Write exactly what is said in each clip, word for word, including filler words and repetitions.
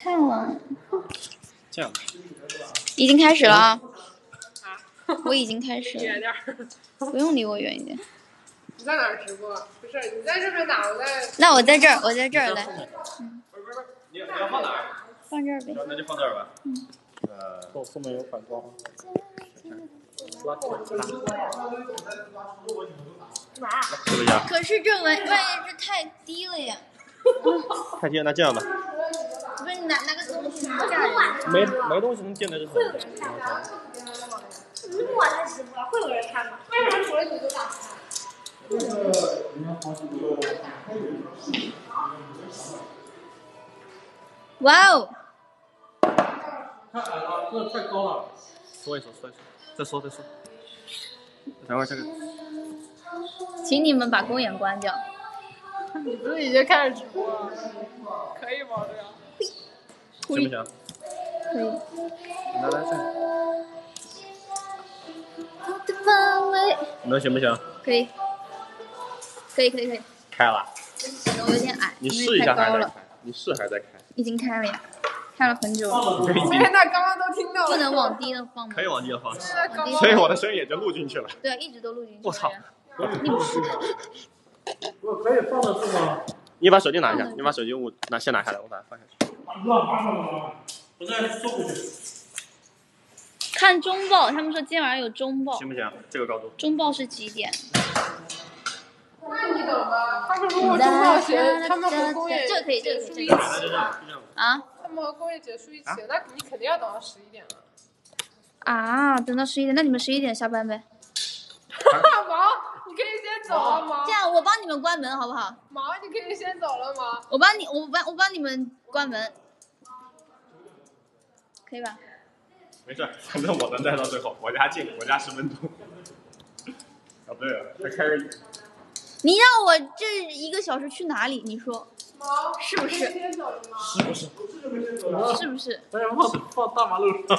看了。 这样。 已经开始了啊！我已经开始了。远点。不用离我远一点。 你在哪儿直播？不是，你在这边打，我在。 那我在这儿，我在这儿来。 嗯。不是不是，你你要放哪儿？ 放这儿呗。 那就放这儿吧。 嗯。 呃，后后面有反光。 拉拉。是不是呀？ 可是这玩万一这太低了呀。 太低了，那这样吧。 不是拿拿个东西吓人。 没没东西能垫在这上。会有人看吗？如果他直播，会有人看吗？为什么除了你都打开？ 哇哦！ 太矮了，这太高了。 说一说，说一说，再说再说。等会儿这个。 请你们把公演关掉。 你不是已经开始直播了？可以吗？这样。 行不行？ 可以。 来来这。能行不行？ 可以。可以可以可以。 开了。 显得我有点矮， 你试一下还在开？你试还在开？ 已经开了呀，开了很久了。 天呐，刚刚都听到了。 不能往低了放吗？ 可以往低了放。 所所以我的声音也就录进去了。 对啊，一直都录进去。 我操！ 你不是。 我可以放得住吗？ 你把手机拿一下，你把手机我拿先拿下来，我把它放下去。 不是送过去。 看中报，他们说今天晚上有中报。 行不行？这个高度。 中报是几点？ 那你等吧，他们如果中报学，他们和工业这个可以，这个可以， 结束一起。 啊？ 他们和工业结束一起，那你肯定要等到十一点了。 啊，等到十一点，那你们十一点下班呗。 毛，你可以先走了，毛。 这样，我帮你们关门好不好？ 毛，你可以先走了吗？ 我帮你，我帮我帮你们关门，可以吧？ 没事，反正我能待到最后，我家近，我家十分钟。啊，不对了，再开个。 你让我这一个小时去哪里？你说， 毛， 是不是？ 是不是？ 是不是？ 大家放放大马路上，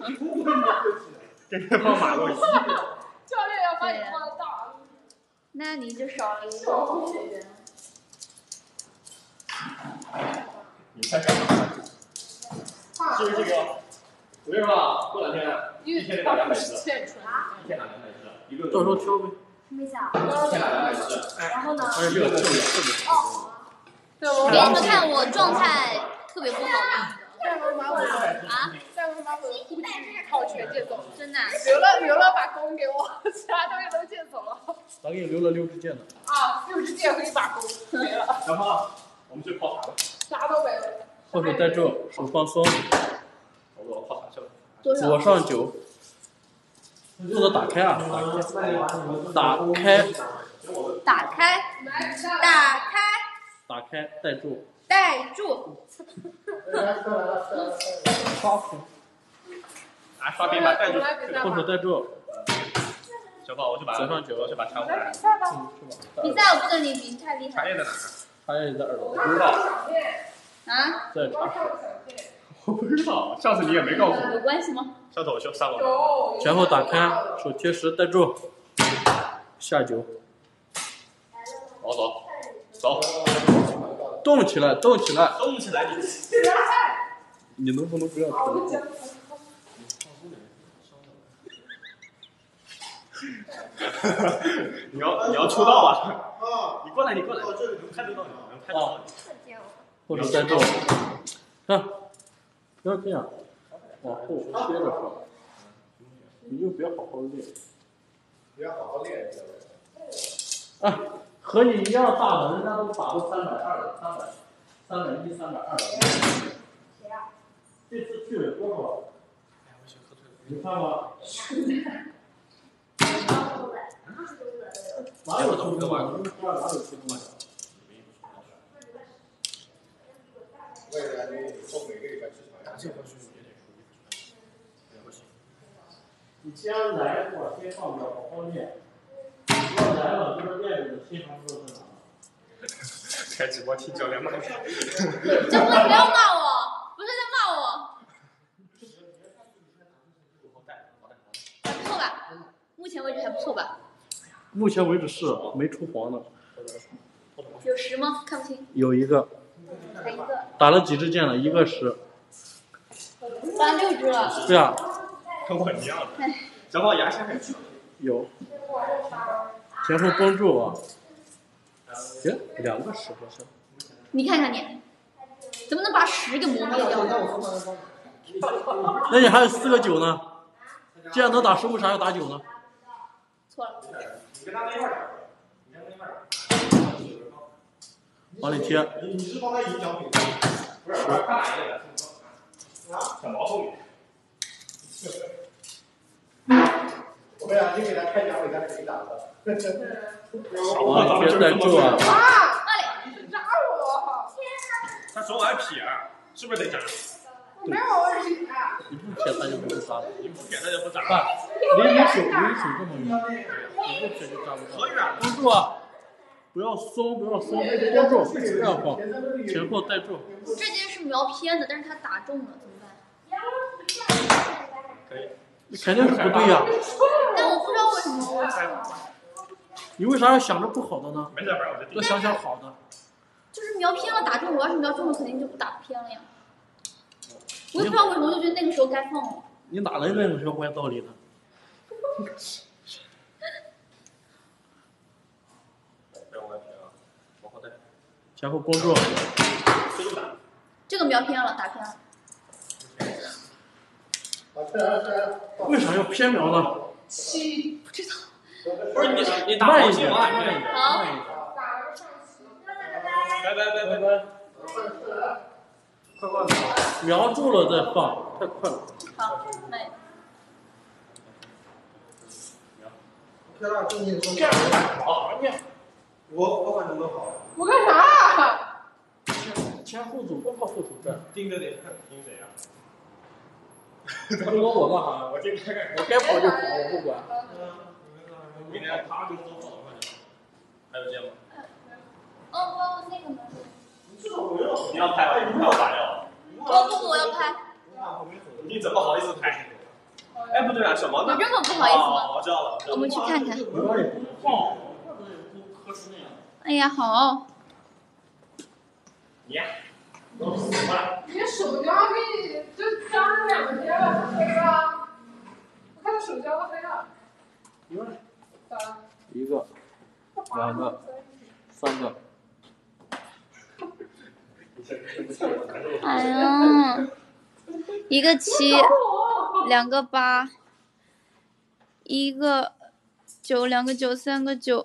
天天放马路上。 教练要把你放到大马路。 那你就少了一个学员。 你太干了。就是这个，我跟你说啊，过两天一天打两百次，一天打两百次，一个到时候挑呗。 没想。 一天打两百次， 然后呢？ 而且这个特别特别。 哦。对，我给你们看我状态特别不好的。 再能把我啊！ 再能把我的护具套全借走， 真的。 留了留了把弓给我，其他东西都借走了。 咱给你留了六支箭呢。 啊，六支箭和一把弓没了。 然后我们去泡茶了。 啥都没了。 后手在这，手放松。 我泡茶去了。 左上九。不能打开啊！打开。 打开。打开。 打开，带住。 带住。 刷屏。 啊，刷屏把带住。 后手带住。 小宝，我去把左上九， 我去把茶壶来。 比赛我不跟你比，你太厉害。 茶叶在哪？ 茶叶在耳朵。 不知道。 啊？ 在茶室。 我不知道，上次你也没告诉我。 有关系吗？ 上次我就上了。 前后打开，手贴实，带住。下九。 往走，走。 动起来，动起来， 动起来！你你能不能不要头？ 你要你要出道啊！你过来，你过来，能拍得到你，能拍得到你。 后手带住，看，不要这样，往后贴着说，你就别好好练。 别好好练。 啊。和你一样大的，人家都打到三百二了，三百、三百一、三百二了。谁呀？这次去了多少？你看吧。哪有这么多啊？哪有这么多？ 未来你以后每个礼拜至少要这个数。 你既然来过，先放着好好练。要来了，就是练着的心还不知道在哪。 开直播听教练骂你。 这不不要骂我，不是在骂我。还不错吧？目前为止还不错吧？ 目前为止是没出黄的。 有十吗？看不清。 有一个。 才一个。 打了几支箭了？一个十。 打六只了。 对啊。 跟我一样的。小宝牙签还有。 有。前后绷住啊。行，两个十个是。 你看看你，怎么能把十给磨灭掉呢？ 那你还有四个九呢？既然能打十，为啥要打九呢？ 错了。 你跟他们一块儿。你跟他们一块儿。 往里贴。 你你是帮他赢奖品？ 不是，我是看哪一个的？啊？小毛后面。 对啊，你给他开奖品，他给你打的。 往里贴带咒啊！ 啊！那里扎我！ 他手还撇，是不是得扎？ 我没有问题。 你不撇他就不会扎。 你不撇他就不扎。 离你手离你手这么远，你不撇就扎不到。 可远。 绷住啊！不要松，不要松，绷住，这样放，前后带住。 这件是瞄偏的，但是他打中了，怎么办？ 可以。 你肯定是不对呀。 但我不知道为什么我。 你为啥要想着不好的呢？ 没事，反正我就多想想好的。 就是瞄偏了打中，我要是瞄中了，肯定就不打偏了呀。我也不知道为什么，就觉得那个时候该放了。 你哪来那种学歪道理呢？前后绷住。 这个瞄偏了，打偏了。 为啥要偏瞄呢？ 七， 不知道。 不是你，你打慢一点， 慢慢一点。 好。 拜拜拜拜拜。 快快瞄住了再放，太快了。 好，慢。 漂亮，恭喜你！ 这样好，你。 我我反正都好。 我干啥？ 前后走，不靠后头站。 盯着点，盯谁呀？ 盯着我干啥？ 我盯着看。 我该跑就跑，我不管。 明天他跟我跑的话，还有见吗？ 哦哦，那个呢？ 你要拍，你要打呀？ 不不不，我要拍。 你怎么好意思拍？哎，不对啊，小毛呢？ 我根本不好意思吗？ 我知道了。 我们去看看。哎呀，好。 你呀。 你手胶给你就粘了两天了，黑了。我看到手胶都黑了。咋了？ 一个，两个，三个。 哎呀，一个七，两个八，一个九，两个九，三个九。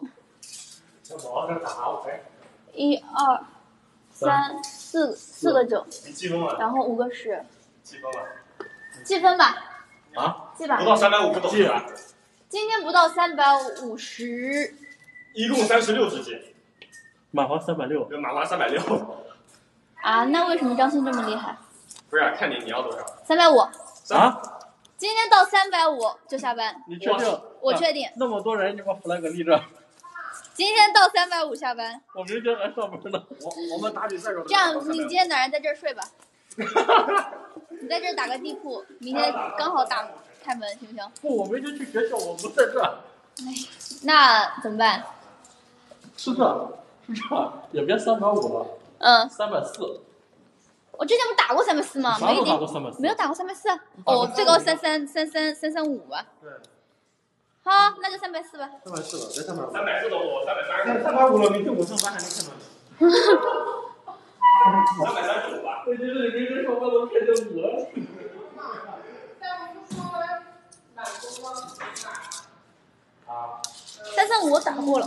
一二三四四个九。 你积分了？ 然后五个十。 积分了。 积分吧。 啊？ 记吧。 不到三百五不懂啊。 今天不到三百五十。 一共三十六只鸡。 满华三百六。 对，满华三百六。 啊，那为什么张鑫这么厉害？ 不是、啊，看你你要多少？ 三百五。 啊？ 今天到三百五就下班。 你确定？ 我确定。 那么多人，你把 flag 立着。 今天到三百五下班。 我明天还上班呢。 我我们打比赛时候。 这样，你今天早上在这儿睡吧。你在这儿打个地铺，明天刚好打开门，行不行？ 不，我明天去学校，我不在这儿。 哎，那怎么办？ 是这，是这，也别三百五了。 嗯。 三百四。 我之前不打过三百四吗？ 没打过三百四。 没有打过三百四。哦，最高三三三三三三五吧。 对。 好，那就三百四吧。 三百四了，别三百五。 三百四都我三百三十。 三百五了，明天我上班还能看到你。 三百三十五吧。 我觉得你明天上班能看见我。 但不是说满工吗？ 啊。 三三五我打过了。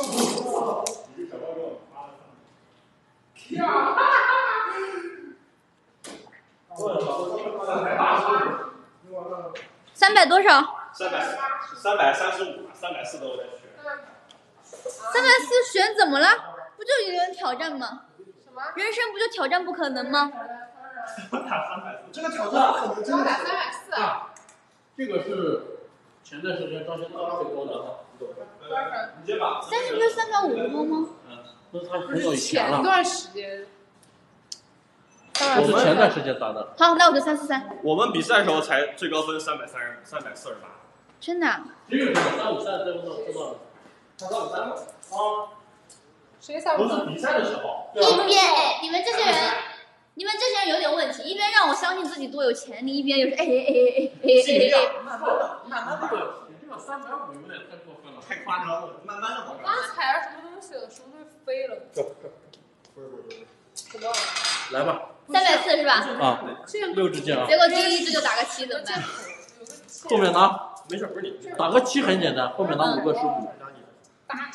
三百多少？ 三百三百三十五，三百四都在选。 三百四选怎么了？不就有人挑战吗？ 什么？ 人生不就挑战不可能吗？ 打三百四， 这个挑战可能真的打三百四。 啊，这个是前段时间张鑫打最高的哈。 你先把。 但是不是三百五十多吗？ 嗯，那他很早以前了。 前段时间。 我是前段时间打的。 好，那我就三四三。 我们比赛时候才最高分三百三十三百四十八。 真的？ 这个是三五三，知不知道？知道了。 他三五三了。 啊。谁三五三？ 不是比赛的时候。 一边，你们这些人，你们这些人有点问题，一边让我相相信自己多有钱，另一边又是哎哎哎哎哎哎哎。 慢慢的，慢慢的。 你这个三百五有点太过分了， 太夸张了，慢慢的往上。 刚踩着什么东西了？什么东西飞了？ 不是不是不是。 什么？ 来吧。 三百四是吧？ 啊，六支箭啊。 结果第一支就打个七，怎么办？ 后面呢？ 没事，不是你。 打个七很简单，后面拿五个十五。 打。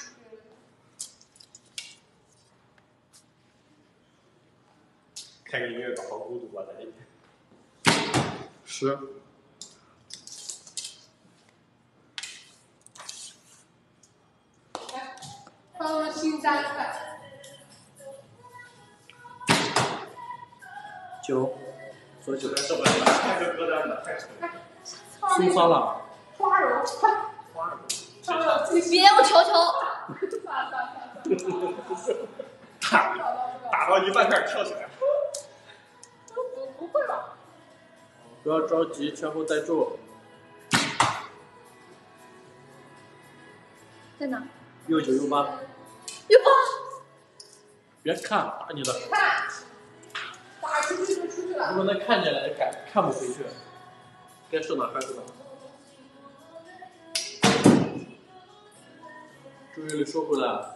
开个音乐，好孤独啊，在这里。 十。 放了新单块。 九，左九。 受不了了，开个歌单的太丑了。 松沙了。 花柔， 花柔。 别，我求求。 打打到一半开始跳起来。 不会吧？ 不要着急，前后带住。 在哪？ 右九右八。 右八。 别看，打你的。 看。打出去就出去了。 如果能看见了，就改，看不回去。该是哪还是哪。注意力收回来。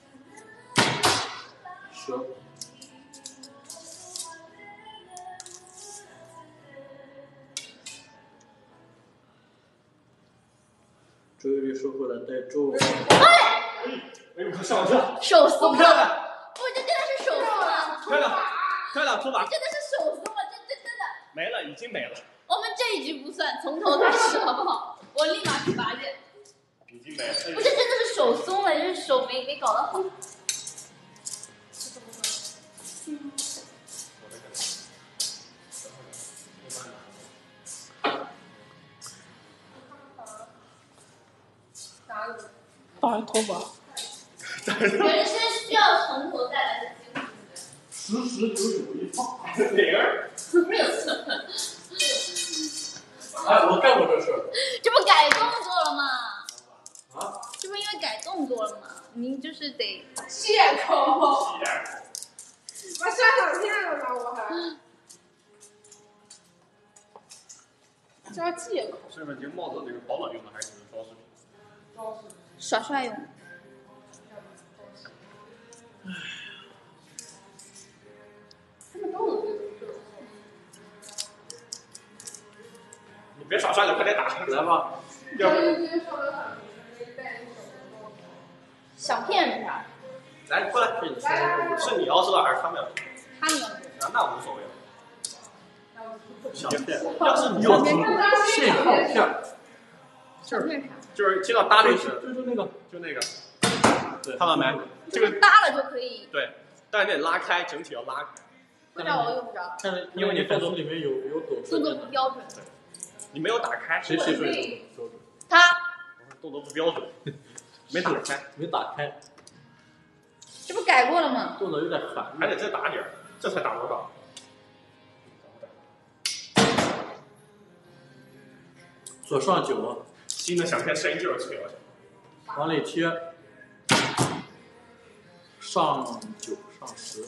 十。注意力收回来，带住。 哎！ 哎呦，快上车！ 手松了，不，这真的是手松了。 快点，快点，出吧！ 真的是手松了，这这真的。 没了，已经没了。 我们这一局不算，从头开始好不好？我立马去拔剑。 已经没了。 不是，真的是手松了，就是手没没搞得好。嗯。 打一头吧。 人生需要从头再来的机会。 十十九九一放。 哪个？ 哎，我干过这事。 这不改动作了吗？ 啊？ 这不因为改动作了吗？您就是得借口。我下两天了呢，我还。这借口。 是不是这个帽子这个保暖用的还是装饰品？ 装饰。 耍帅用。 唉。他们都有这种。 你别耍帅了，快点打来吧。 要不想骗人啥？ 来，过来，是你要知道还是他们要知道？ 他们要知道。 啊，那无所谓了。 想骗， 要是你要信号片。 想骗啥？ 就是听到哒的一声， 就是那个， 就那个，对，看到没？这个搭了就可以。 对，但是你得拉开，整体要拉开。 不知道我用不着。 但是因为你动作里面有有抖动作不标准。 你没有打开， 谁谁谁动作？ 他。 动作不标准，没打开， 没打开。 这不改过了吗？ 动作有点寒， 还得再打点，这才打多少？ 左上九。 新的响片声音就是脆了。 往里贴。上九上十。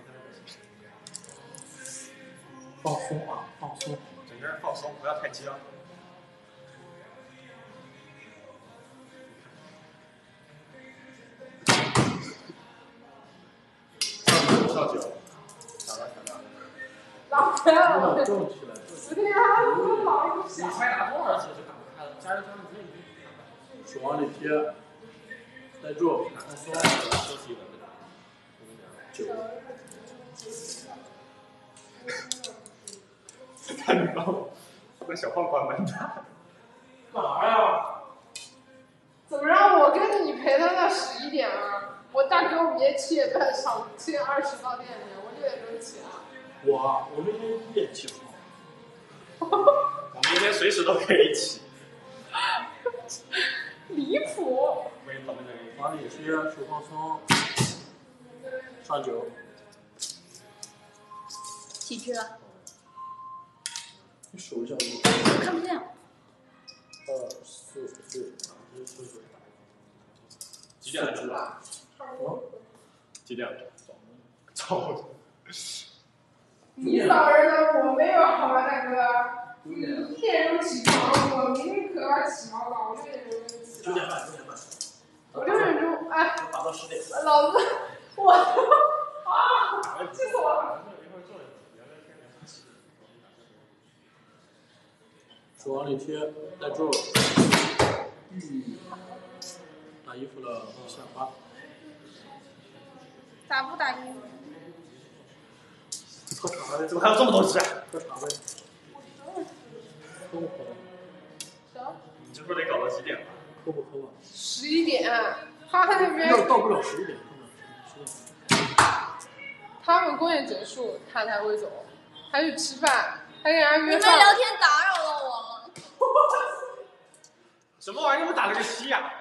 放松啊，放松。 整个人放松，不要太激昂。上九，想到想到。 打不开了。 重起来。 十天还不老不你才打多少次就打不开了？加油加油，你手往里贴，带住，放松， 休息了。 九。 看你把我把小胖关门大。 干啥呀？ 怎么让我跟你陪他到十一点啊？我大哥午夜七点半上，七点二十到店里，我六点钟起啊。 我我明天一点起床。 我明天随时都可以起。 离谱。 往里贴，手放松。上九。 几只了？ 你手一下子。 看不见。 二四四，一四九。 几点来着？ 哦。 几点？早。早。 你早着呢，我没有好你一点钟起床，我明明可要起毛了，我六点钟就起了。 九点半，九点半。 我六点钟，哎， 打到十点。 老子，我啊，气死我了！ 手往里贴，带皱。嗯。打衣服了，下巴。 咋不打衣服？ 喝茶呗， 怎么还有这么多只？ 喝茶呗。喝不喝？ 啥？ 你这不得搞到几点了？ 喝不喝吧？ 十一点，他那边要到不了十一点，到不了十一点。 他们公演结束，他才会走，他去吃饭，他跟人家约你们饭。 聊天打扰到我了。 什么玩意儿？你们打了个稀呀？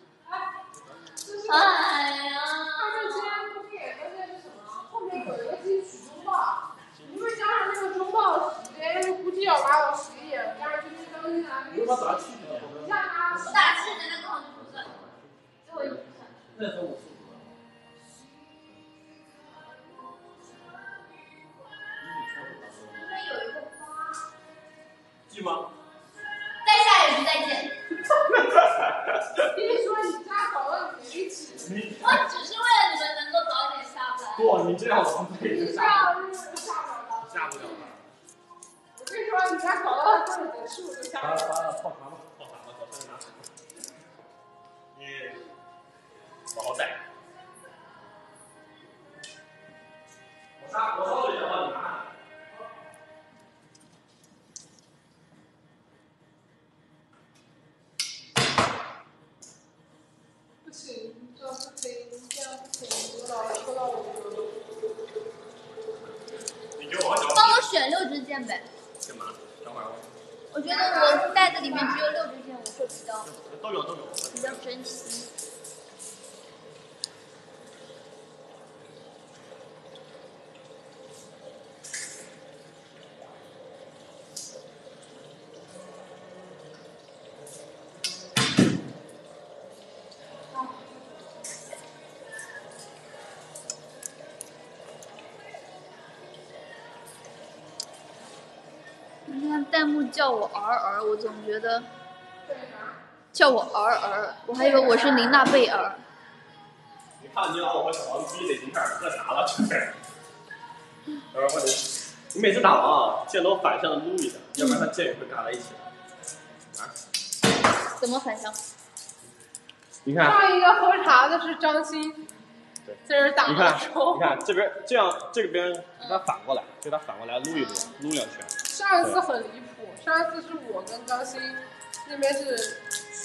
哎呀！ 他们今天公演关键是什么？后面有一个金曲周报，因为加上那个周报时间，估计要拉到十一点，加上今天刚进来。 你把打气的， 你像他， 我打气的那个好像不算，最后一个不算。 那才五十五。 因为有一个花。 记吗？ 在下一局再见。 你说你家搞得没起。 我只是为了你们能够早点下班。 不，你这样我们可以你下日就下不了了。 下不了了。 我跟你说，你家搞到这么结束就下不了。 完了，泡茶吧， 泡茶吧，早上拿茶。你往后带。我杀，我烧水的话你拿。 不行，这样不行，这样不行，我老抽到我了。 你给我小。 帮我选六支箭呗。 干嘛？等会儿我。 我觉得我袋子里面只有六支箭，我会比较都有都有。 比较珍惜。你看弹幕叫我儿儿，我总觉得叫我儿儿，我还以为我是琳娜贝尔。 你看你老我和小王逼得已经开始喝茶了，真是。等会儿我得，你每次打完啊，箭都反向的撸一下，要不然它箭也会嘎在一起的。啊？ 怎么反向？ 你看。 上一个喝茶的是张鑫。 对。 在这打你看， 的时候。 你看这边这样，这边给它反过来，给它反过来撸一撸，撸两圈。 上一次很离谱，上一次是我跟张鑫，那边是，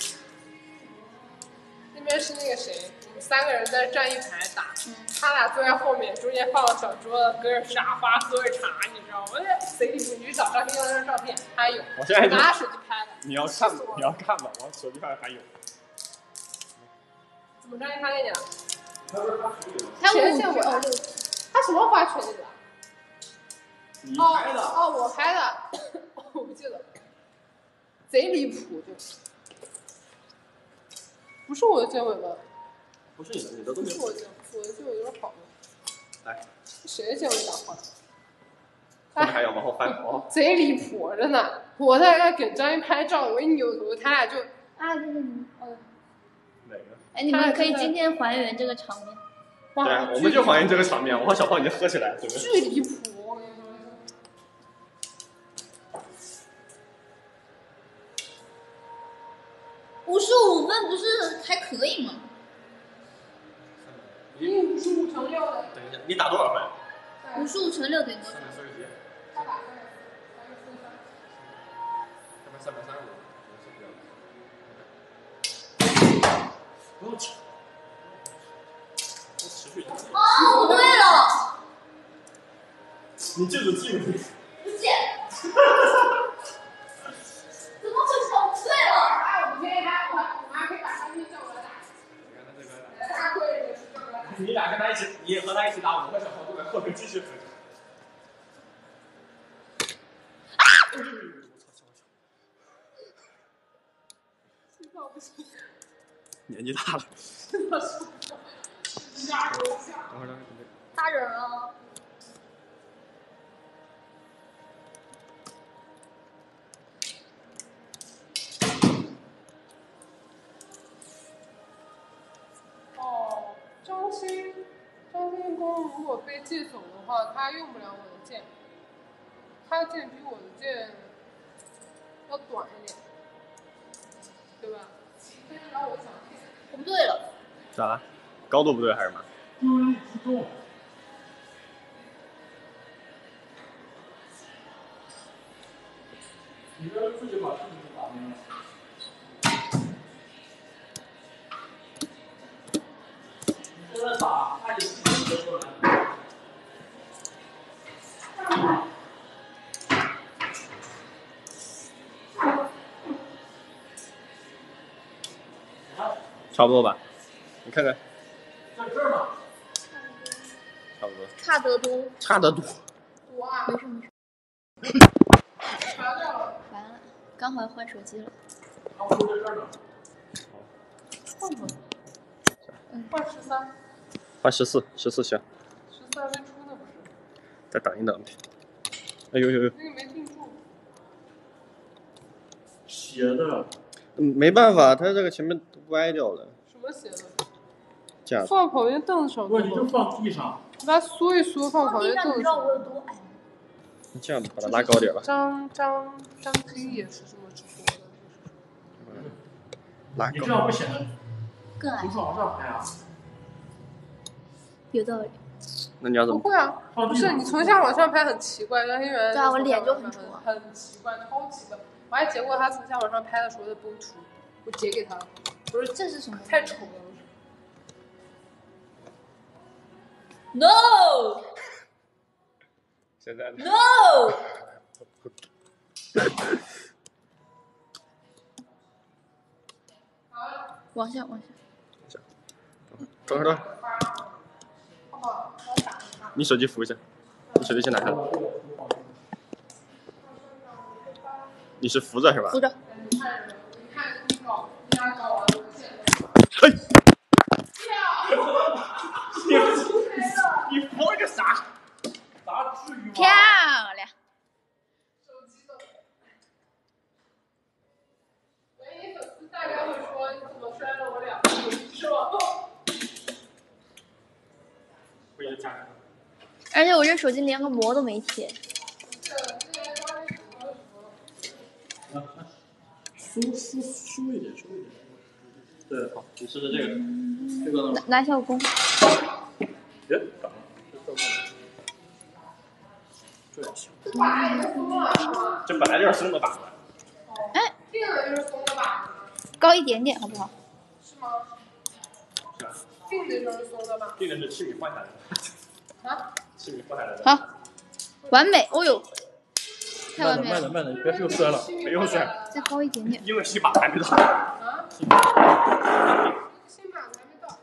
那边是那个谁，我们三个人在站一排打， 嗯、 他俩坐在后面，中间放了小桌子，搁着沙发，喝着茶，你知道吗？哎，谁离谱？你去找张鑫要那张照片，他有， 我现在拿手机拍的。 你要看，你要看吧，我手机上还有。 怎么张鑫发给你了？ 他不是发群里了？ 他谁见我？他什么发群里了？ 你拍的？ 哦，哦我拍的，我不记得，贼离谱，就不是我的结尾吧？ 不是你的，你的都没有。 不是我的，我的结尾有点好。 来， 谁的结尾打坏了？ 后面还有，往后翻哦。 贼离谱，真的！我在那给张一拍照，我一扭头，他俩就啊，对对对，哦。 哪个？ 哎，你们可以今天还原这个场面。 对啊，我们就还原这个场面。我和小胖已经喝起来，对不对？ 巨离谱！我跟你说。 五十五分不是还可以吗？ 你五十五乘六的。 等一下，你打多少分？ 五十五乘六等于多少？ 三百四十几。 他打三百四十三。 这边三百三十五。不用抢。持续。 哦，不对了。 你这种技能。 不见。怎么回事？我不对了。 哎，我今天还我我还可以把张鑫叫过来打。 你看他这个。 大贵叫过来打。 你俩跟他一起，你和他一起打，我和小胖都在后面继续喝。 啊！ 心脏不行。 年纪大了。 真的是。压着我下。 等会儿，等会儿，准备。 打人啊！ 中如果被借走的话，他用不了我的剑，他的剑比我的剑要短一点，对吧？但是让我想， 我不对了。 咋？高度不对还是嘛？ 注意力集中。你这自己把事情打明了。你现在打，按你自己的过来。 差不多吧，你看看。 在这儿呢。 差不多。 差得多。 差得多。 我啊， 没事没事。 查掉了。 完了，刚好要换手机了。 差不多在这儿呢。 换吧。嗯，换十三。 换十四，十四行。 十三没出呢不是？ 再等一等。哎呦呦呦！ 那个没定住。 斜的。 嗯，没办法，它这个前面都歪掉了。 什么斜的？ 架子。 放旁边凳子上。 不，你就放地上。 把它缩一缩，放旁边凳子上。 我有多矮？ 这样子把它拉高点吧。 张张张黑也是这么说的。 拉高。 你这样不显得更矮。 不是往上拍啊？ 有道理。 那你要怎么？ 不会啊，不是你从下往上拍很奇怪，张黑圆。 对啊，我脸就很很很奇怪，超奇怪。我还截过他从下往上拍的时候的崩图，我截给他了。我说这是什么？ 太丑了。 No。 现在。 No。往下，往下。 等会儿，等会儿。你手机扶一下，你手机先拿下。你是扶着是吧？ 扶着。 嘿。你扶了个啥？ 咋至于吗？ 漂亮。 唯一粉丝大概会说：“你怎么摔了我两次？”是吧？ 不也加。 而且我这手机连个膜都没贴。 疏疏疏一点，疏一点。对，好， 你试试这个。 这个呢？ 拿拿一下我功。 别打了，这也行。这本来就是松的把子。 哎。 定了就是松的把子。 高一点点，好不好？ 是吗？ 是啊。 定的就是松的吧？ 定的是七米换下来的。 啊？ 七米换下来的。 好，完美。哦呦。太完美了。 慢点，慢点，别又摔了。 没有摔。 再高一点点。 因为新把还没到。 啊？新把子还没到。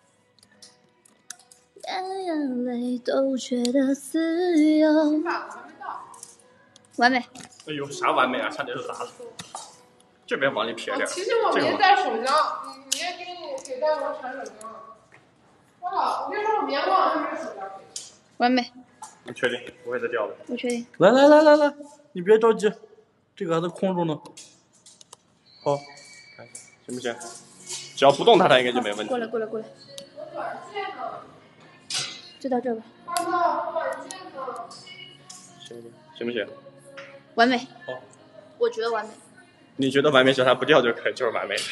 连眼泪都觉得自由。 新把子还没到。 完美。 哎呦，啥完美啊！差点就砸了。这边往里撇点。 其实我没带手胶，你你也给你给带我铲手胶。哇，我跟你说，我棉花上没有手胶可以。 完美。 你确定不会再掉了？ 我确定。 来来来来来，你别着急，这个还在空中呢。好， 看一下行不行？只要不动它，它应该就没问题。 过来过来过来。 我短剑呢？ 就到这吧。 大哥，我短剑呢？ 行不行不行？ 完美。 好。 我觉得完美。 你觉得完美，只要它不掉就可以，就是完美的。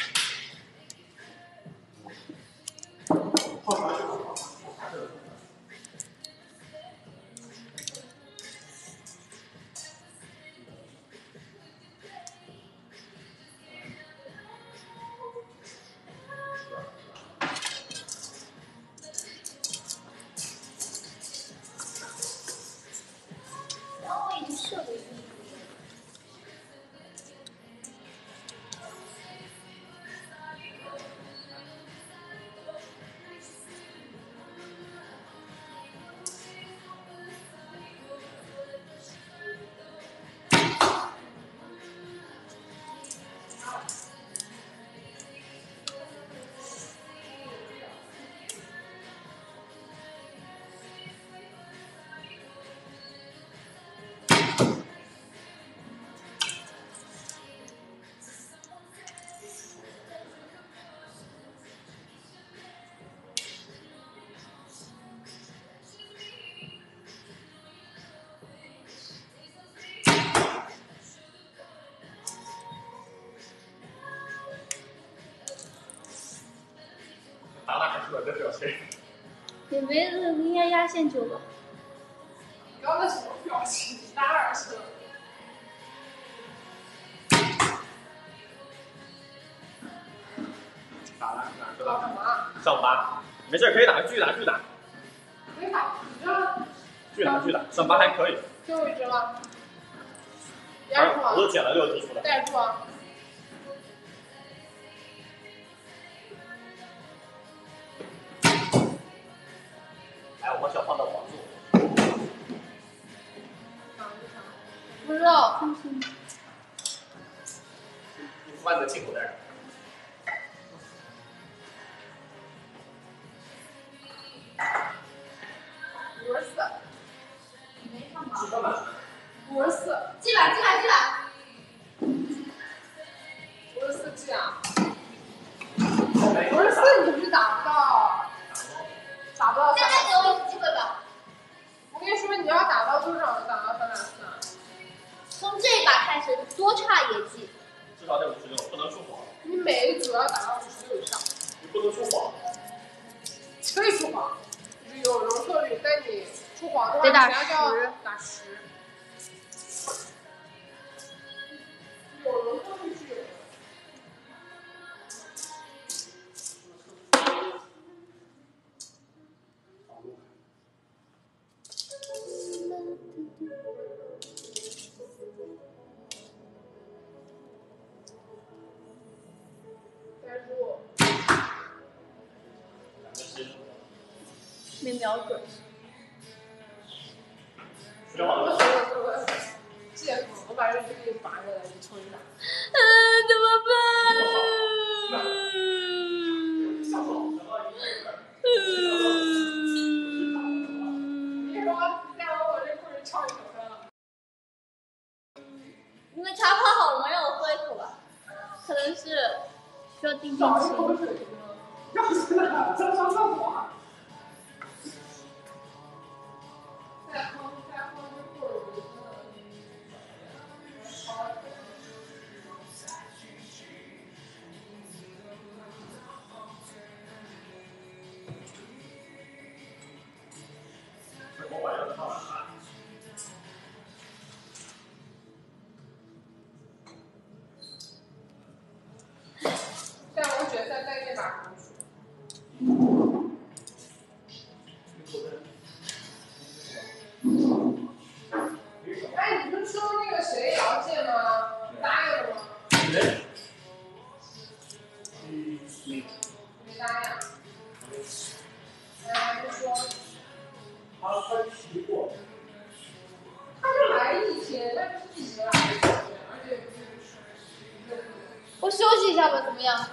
的表情。 也没应该压线九吧。 你刚才什么表情？哪儿去了？ 打了，打搞什么？ 上八，没事，可以打，继续打，继续打。 可以打，你这继续打，继续打，上八还可以。 最后一只了。压住啊！ 我都捡了六只出来。 带住啊！ 来，我把小放到王座。 不知道。 你放你的进口袋。 五十四。 没上吧？ 几个满？ 五十四。 进来，进来，进来。 五十四进啊！ 五五十四你是打不到，打不到三。 现在给我机会吧。 我跟你说，你要打到多少能打到三打四啊？ 从这一把开始，多差也记。 至少得五十六，不能出黄。 你每一组要打到五十六以上。 你不能出黄。 可以出黄，就是有容错率，但你出黄的话， 得打人家就要十打十。有容错率是有的。带住。 没瞄准。 不要往借口，我把这只给你拔下来，你冲一下。 嗯，怎么办？ 你说再往我这裤子翘一口呢？ 你们茶泡好了吗？让我喝一口吧。可能是需要定定找一口情。 水呢。要去哪？上上厕所。再喝，再喝这裤子。 我晚上唱晚安。 下轮决赛带那把红薯。哎，你不是说那个谁也要借吗？答应了吗？ 谁？ 没答应。哎，还没说。 他他提过。 他就来一天，但是一直来一天，而且不是。 我休息一下吧，怎么样？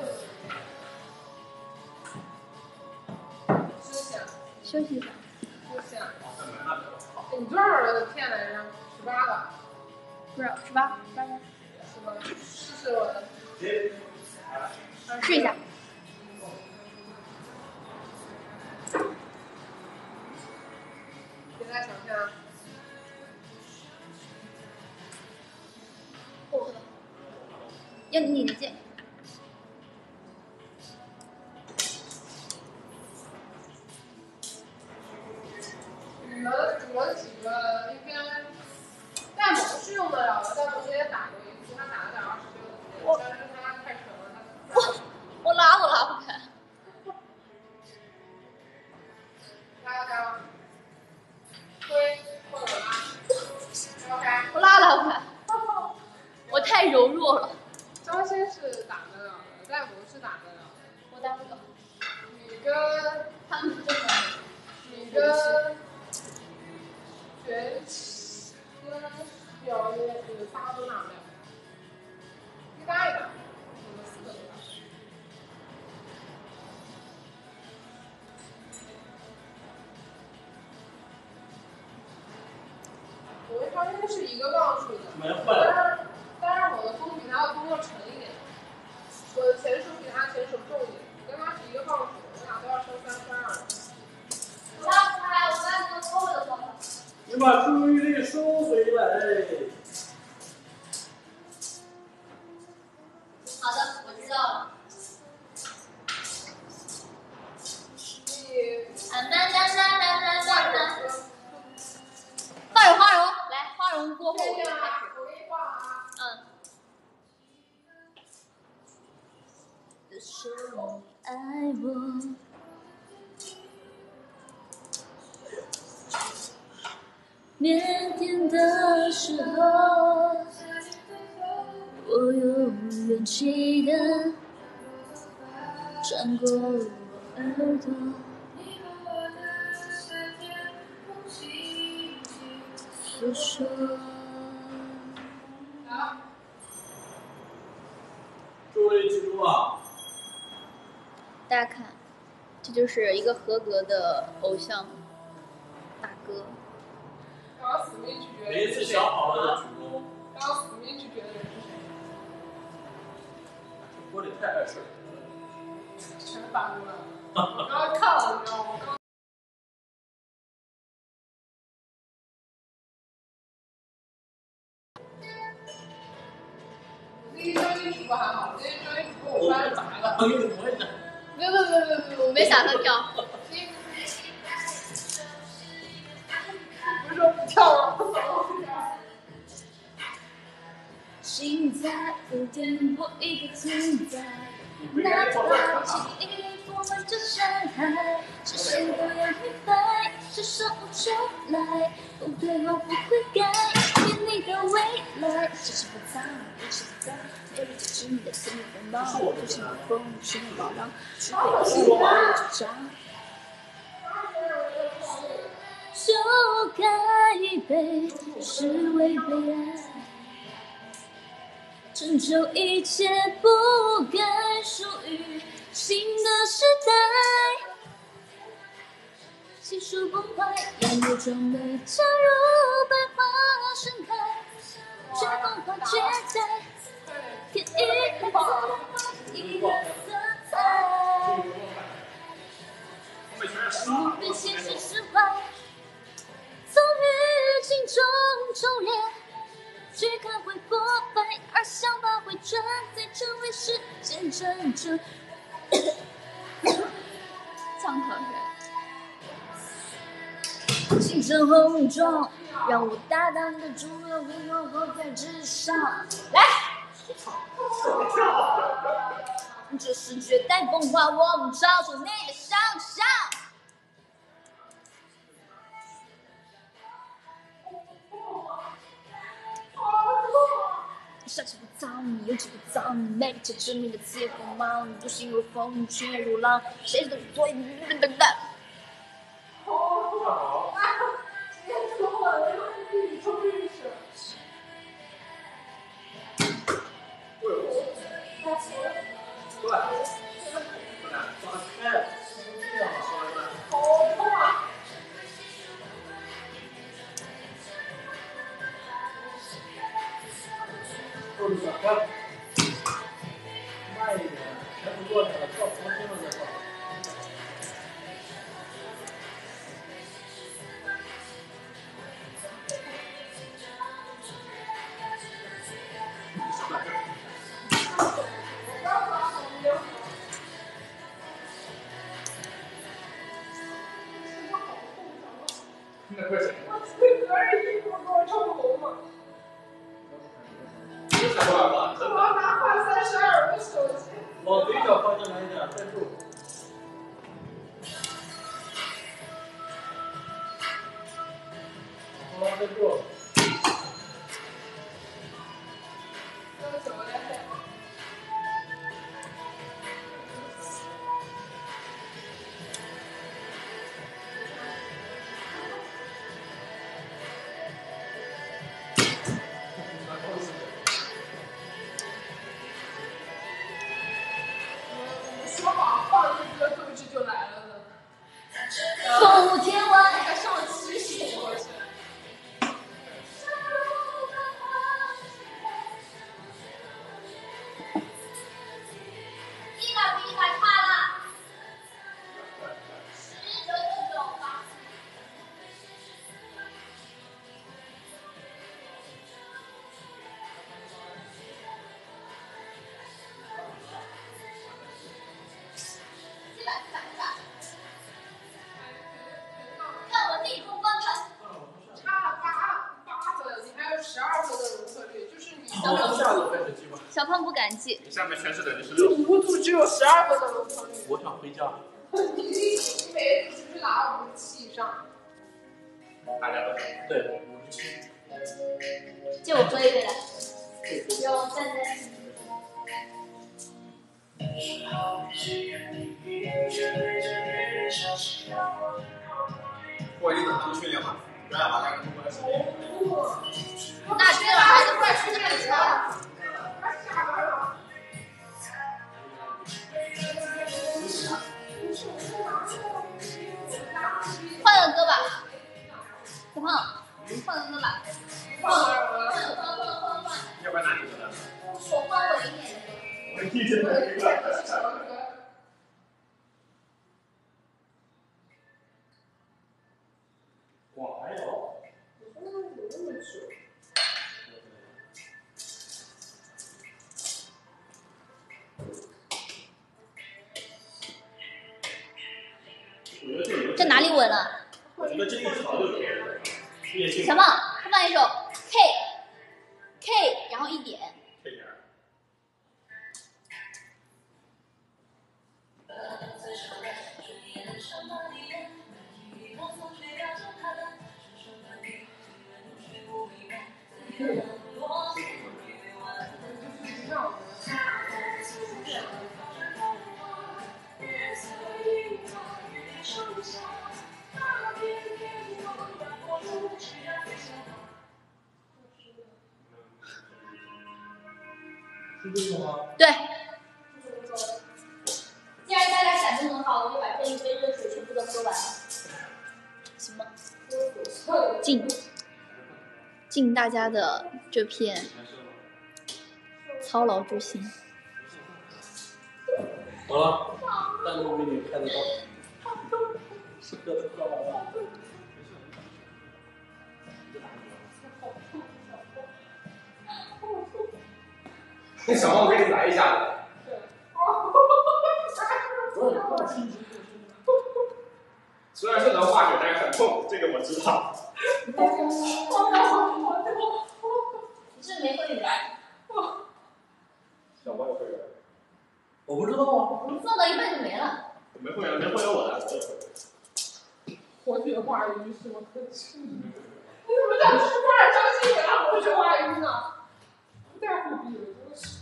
休息啊。 休息一下。 休息啊。你多少的片来着？十八个。 不是十八，十八个。 是吧？试试我的。 试一下。 别再想象。 我喝。要你的剑。 你们你们几个应该戴蒙是用得了的，戴蒙之前打过一次，他打了点二十六的，但是他太沉了，他。 我我拉都拉不开。 拉开。推或者拉。拉开。 我拉拉不开。我太柔弱了。 张鑫是打得了的，戴蒙是打得了的。 我打不了。 你跟他们真的。 你跟玄奇跟表演你们仨都拿不了。你打一打，我们四个都打。我跟张鑫是一个磅数的， 没坏了。 但是我的弓比他的弓要沉一点，我的前手比他前手重一点，跟他是一个磅数，我俩都要升三升二。 我拉不开，我把你们扣了方法。 你把注意力收回来。 好的，我知道了。 嗯。说你爱我。腼腆的时候，我有勇气的穿过我耳朵，诉说。 诸位记住啊！ 大家看，这就是一个合格的偶像大哥。 刚刚死命拒绝。 每一次想好了的举攻。 刚刚死命拒绝的人是谁？ 锅里太碍事了。 全反过来了。我刚刚看了，你知道吗？刚。那一张一直播还好，那一张一直播我翻砸了。 我给你磨一下。 没有没有没有没有，我没打算跳。 不是说不跳吗？ 心在不停播一个存在，哪怕记忆布满这山海，是谁都要明白，是说不出来，不对或不会改，对你的未来，只是不在，一直不在，没人支持你的肆意锋芒，就是你的风，是你宝浪，是被自由的主张。就该被视为悲哀，拯救一切不该属于新的时代。细数崩坏，眼泪中的假如百花盛开，却风华绝代，天意还自一个色彩。梦对现实释怀，从语境中重练，去看会破败，而想法会转，再成为时间珍珠。呛口水。青春红妆，让我大胆的祝贺为我活在纸上。来，这是绝代风华，我们超出你的想象。杀气不躁，你勇气不躁，你魅力且致命的刺眼锋芒，如心如风，情愿如狼，谁都是做一等等等。 今天说我的英语终于是。 对，抓开，这样好痛啊！ 都是转开，慢一点，全部落下来，靠重新了再放。 那快点！ 我这个人衣服给我冲红了。 这才玩吧，真我要拿换三十二的手机。 往嘴角方向来一点，再住。好，再住。 这个手来。说好放一个斗志就来了呢。 风舞天外， 还上七十多去。 小胖下次开始记吧。 小胖不敢记。 你下面全是等于是你五组只有十二分的农场率。 我想回家。 你你每组是拿五十七以上。 大家都是。 对，五十七。 借我喝一杯来。有，在在。 我一定等他们训练完，咱俩把那个通过来训练。 那今天晚上就快吃那个了。换个歌吧，小胖，换个歌吧。换换换换换换。 要不然拿你的。 我换我一点的。 我一直在这个。 广还有。 这哪里稳了？ 我觉得这一条就可以了。 小胖，他放一首 K K， 然后一点。 K 点。 是这个吗？ 对。既然大家感动很好，我就把这一杯热水全部都喝完了，行吗？敬敬大家的这片操劳之心。 好了，弹幕给你开得到。是喝的喝完了。 那小猫给你来一下子。虽然是能化解，但是很痛，这个我知道。 你是没会员？ 小猫有会员？ 我不知道啊。 我放到一半就没了。 我没会员，没会员我来，我有会员。 活血化瘀什么可吃？你怎么讲吃饭相信人家活血化瘀呢？不在乎别人，真是。